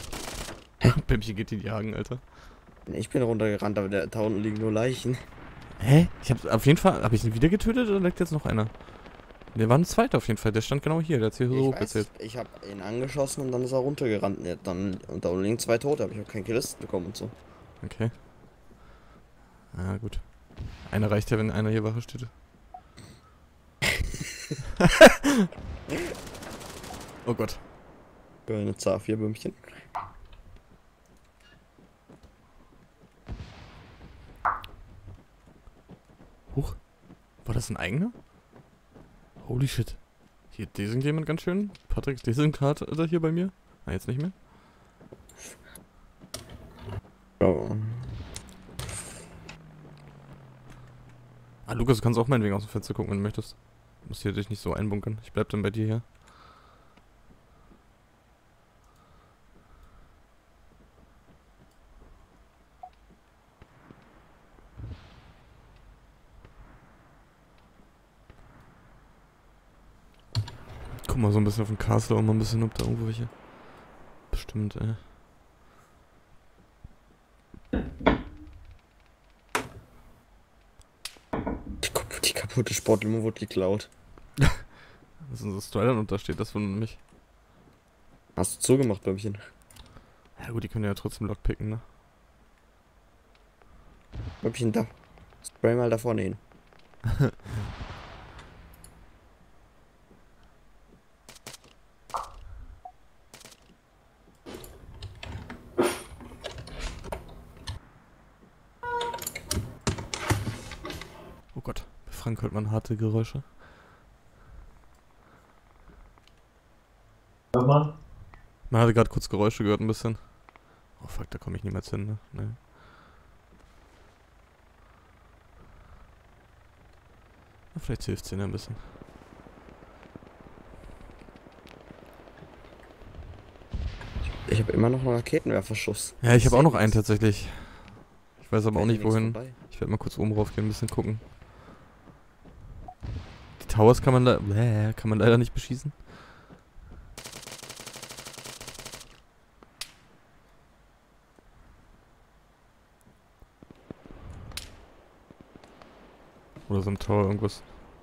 Bämmchen geht ihn jagen, Alter. Ich bin runtergerannt, aber der, da unten liegen nur Leichen. Hä? Ich hab auf jeden Fall, habe ich ihn wieder getötet oder leckt jetzt noch einer? Der war ein zweiter auf jeden Fall, der stand genau hier, der hat hier so Ich weiß, hochgezählt. ich habe ihn angeschossen und dann ist er runtergerannt. Ja, dann, und da liegen zwei Tote, aber ich habe keinen Killist bekommen und so. Okay. Ah, gut. Einer reicht ja, wenn einer hier Wache steht. Oh Gott. Eine Z A vier Bömmchen. Huch. War das ein eigener? Holy shit. Hier desingt jemand ganz schön. Patrick desingt gerade äh, hier bei mir. Ah, jetzt nicht mehr. Oh. Ah, Lukas, du kannst auch meinetwegen aus dem Fenster gucken, wenn du möchtest. Du musst hier dich nicht so einbunkern. Ich bleib dann bei dir hier. Guck mal so ein bisschen auf den Castle und mal ein bisschen, ob da irgendwo welche. Bestimmt, ey. Die, kap- die kaputte Sportlimo wurde geklaut. Das ist unser Stylern und da steht das von mich. Hast du zugemacht, Bömmchen? Ja gut, die können ja trotzdem lockpicken, ne? Bömmchen, da. Spray mal da vorne hin. Oh Gott, bei Frank hört man harte Geräusche. Hört man? Man hatte gerade kurz Geräusche gehört ein bisschen. Oh fuck, da komme ich niemals hin, ne? Nee. Na, vielleicht hilft es ihnen ein bisschen. Ich habe immer noch einen Raketenwerferschuss. Ja, ich habe auch noch einen nichts. tatsächlich. Ich weiß aber auch nicht Nichts wohin. vorbei. Ich werde mal kurz oben raufgehen, ein bisschen gucken. Die Towers kann man da, bläh, kann man leider nicht beschießen. Oder so im Tower irgendwas.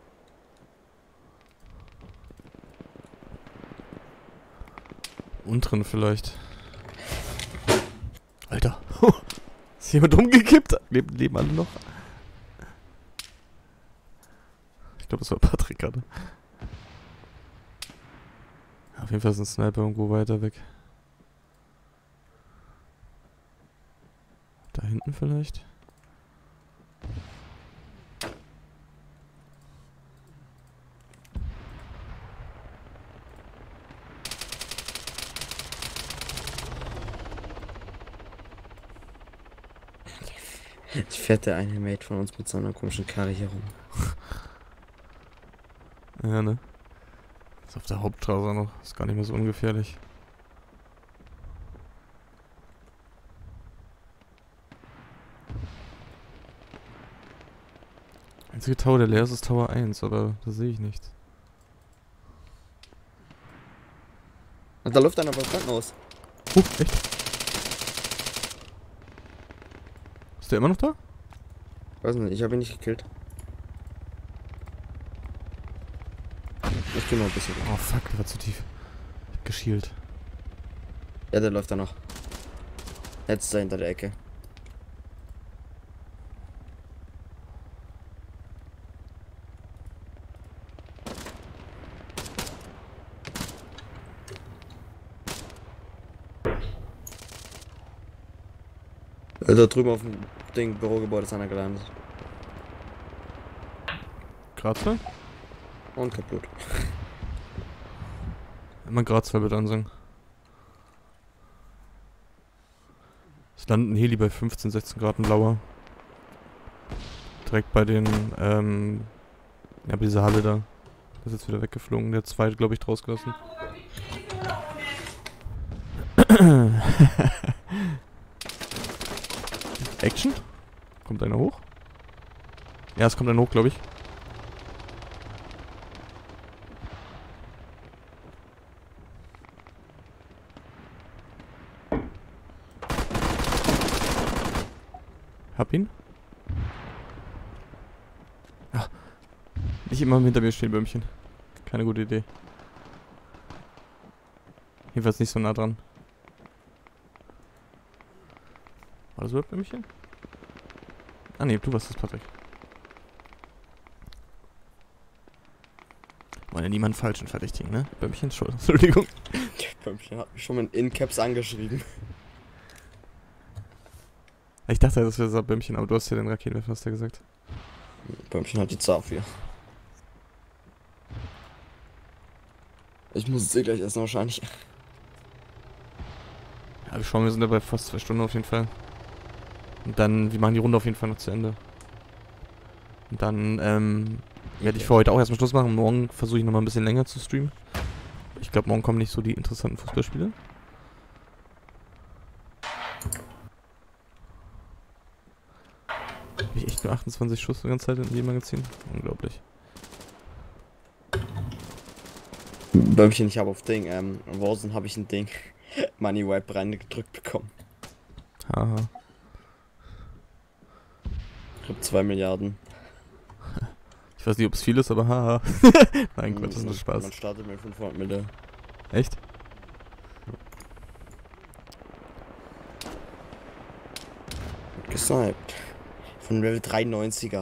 Unteren vielleicht. Alter. Ist jemand umgekippt? Leben, leben alle noch? Ich glaube, das war Patrick gerade. Auf jeden Fall ist ein Sniper irgendwo weiter weg. Da hinten vielleicht? Jetzt fährt der eine Mate von uns mit so einer komischen Karre hier rum. Ja, ne? Ist auf der Hauptstraße noch. Ist gar nicht mehr so ungefährlich. Einzige Tower, der leer ist, ist Tower eins, aber da sehe ich nichts. Und da läuft einer beim Krankenhaus. Oh, echt? Ist der immer noch da? Weiß nicht, ich habe ihn nicht gekillt. Ich geh mal ein bisschen. Oh fuck, der war zu tief. Ich hab geschielt. Ja, der läuft da noch. Jetzt ist er hinter der Ecke. Äh, Da drüben auf dem Ding, Bürogebäude ist einer gelandet. Grazfall? Und kaputt. Immer Grazfall bitte ansingen. Es landet ein Heli bei fünfzehn, sechzehn Grad in Lauer. Direkt bei den, ähm, ja, bei dieser Halle da. Der ist jetzt wieder weggeflogen. Der hat zwei, glaube ich, draus gelassen. Action? Kommt einer hoch? Ja, es kommt einer hoch, glaube ich. Hab ihn. Nicht immer hinter mir stehen, Böhmchen. Keine gute Idee. Jedenfalls nicht so nah dran. War das überhaupt Böhmchen? Ah ne, du warst das, Patrick. Wollen ja niemanden falschen verdächtigen, ne? Böhmchen, Entschuldigung. Böhmchen hat mich schon mit In-Caps angeschrieben. Ich dachte, das wäre das Böhmchen, aber du hast ja den Raketenwerfer, hast du ja gesagt. Böhmchen hat die Zafir. Ich muss es eh gleich essen wahrscheinlich. Ja, wir schauen, wir sind dabei fast zwei Stunden auf jeden Fall. Und dann, wir machen die Runde auf jeden Fall noch zu Ende. Und dann, ähm, werde ich für heute auch erstmal Schluss machen. Morgen versuche ich nochmal ein bisschen länger zu streamen. Ich glaube, morgen kommen nicht so die interessanten Fußballspiele. Hab ich echt nur achtundzwanzig Schuss die ganze Zeit in jedem Magazin? Unglaublich. Böhmchen, ich habe auf Ding, ähm, in Warzone habe ich ein Ding Money Wipe reingedrückt bekommen. Haha. Ich habe zwei Milliarden. Ich weiß nicht, ob es viel ist, aber haha. Nein, Gott, das ist nur Spaß. Man startet mit fünfhundert Milliarden. Echt? Gesniped. Von Level dreiundneunziger.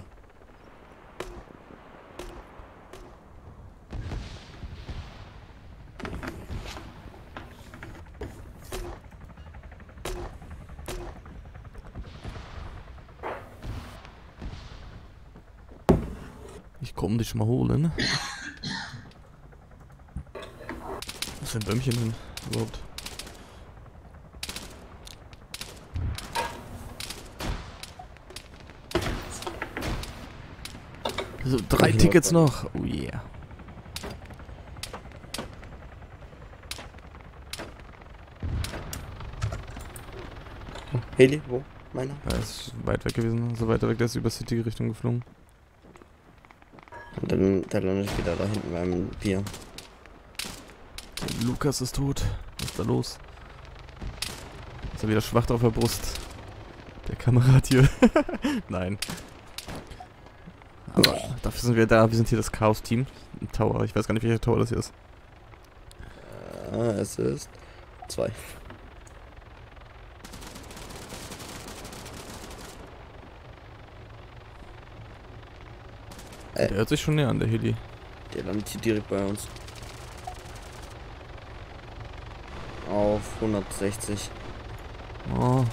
Ich komm dich mal holen. Wo ist denn Böhmchen hin überhaupt? So, drei Ich Tickets noch. noch. Oh yeah. Heli, wo? Meiner? Er ist weit weg gewesen. So weiter weg, der ist über City-Richtung geflogen. Und dann, dann lande ich wieder da hinten beim Bier. Lukas ist tot. Was ist da los? Ist er wieder schwach auf der Brust? Der Kamerad hier. Nein. Aber dafür sind wir da. Wir sind hier das Chaos-Team. Im Tower. Ich weiß gar nicht, welcher Tower das hier ist. Ah, es ist zwei. Äh. Der hört sich schon näher an, der Heli. Der landet hier direkt bei uns. Auf hundertsechzig. Oh.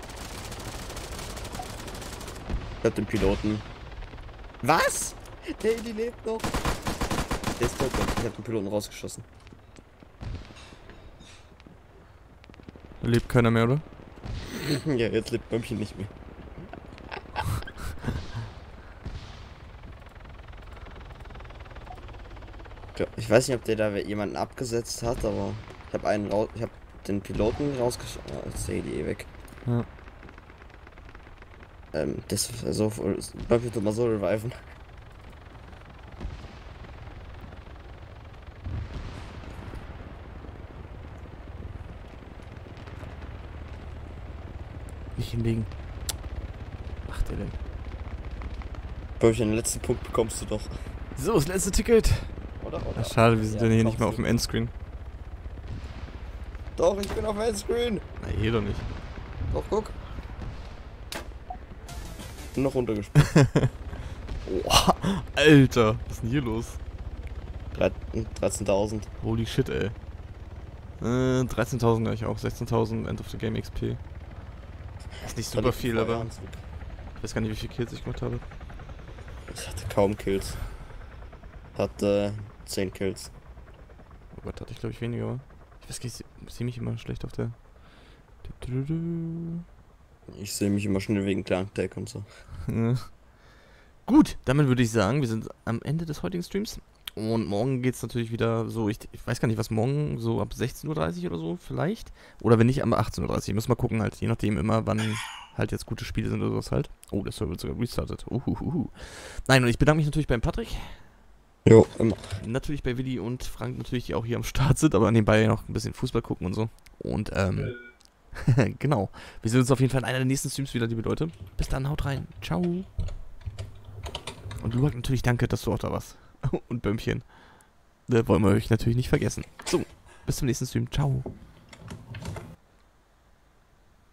Ich hab den Piloten. Was? Der Heli lebt noch. Der ist tot. Ich hab den Piloten rausgeschossen. Da lebt keiner mehr, oder? Ja, jetzt lebt Böhmchen nicht mehr. Ich weiß nicht, ob der da jemanden abgesetzt hat, aber ich habe einen raus, ich habe den Piloten rausgeschossen. Ja, jetzt ist der Heli eh weg. Ja. Ähm, das ist so, Böhmchen tut mal so reviven. Nicht hinlegen. Was macht der denn? Böhmchen, den letzten Punkt bekommst du doch. So, das letzte Ticket. Oder? Oder? Ach, schade, wir sind Ja, ja hier doch, nicht mehr auf dem Endscreen. Doch, ich bin auf dem Endscreen. Na, hier doch nicht. Doch, guck. Noch runtergesprungen. Boah, Alter, was ist denn hier los? dreizehntausend. Holy shit, ey. Äh, dreizehntausend gleich auch, sechzehntausend End of the Game X P. Ist nicht super viel, aber ich weiß gar nicht, wie viele Kills ich gemacht habe. Ich hatte kaum Kills. Hatte zehn Kills. Oh Gott, hatte ich glaube ich weniger, aber ich weiß gar nicht, ich sehe mich immer schlecht auf der... Ich sehe mich immer schnell wegen Clank Tag und so. Gut, damit würde ich sagen, wir sind am Ende des heutigen Streams. Und morgen geht es natürlich wieder so, ich, ich weiß gar nicht, was morgen, so ab sechzehn Uhr dreißig oder so vielleicht. Oder wenn nicht, ab achtzehn Uhr dreißig. Müssen wir gucken halt, je nachdem immer, wann halt jetzt gute Spiele sind oder sowas halt. Oh, der Server wird sogar restartet. Uhuhuhu. Nein, und ich bedanke mich natürlich beim Patrick. Jo, immer. Natürlich bei Willi und Frank natürlich, die auch hier am Start sind, aber nebenbei noch ein bisschen Fußball gucken und so. Und, ähm, genau. Wir sehen uns auf jeden Fall in einer der nächsten Streams wieder, liebe Leute. Bis dann, haut rein. Ciao. Und Luak, natürlich danke, dass du auch da warst. Und Bömmchen. Da wollen wir euch natürlich nicht vergessen. So, bis zum nächsten Stream. Ciao.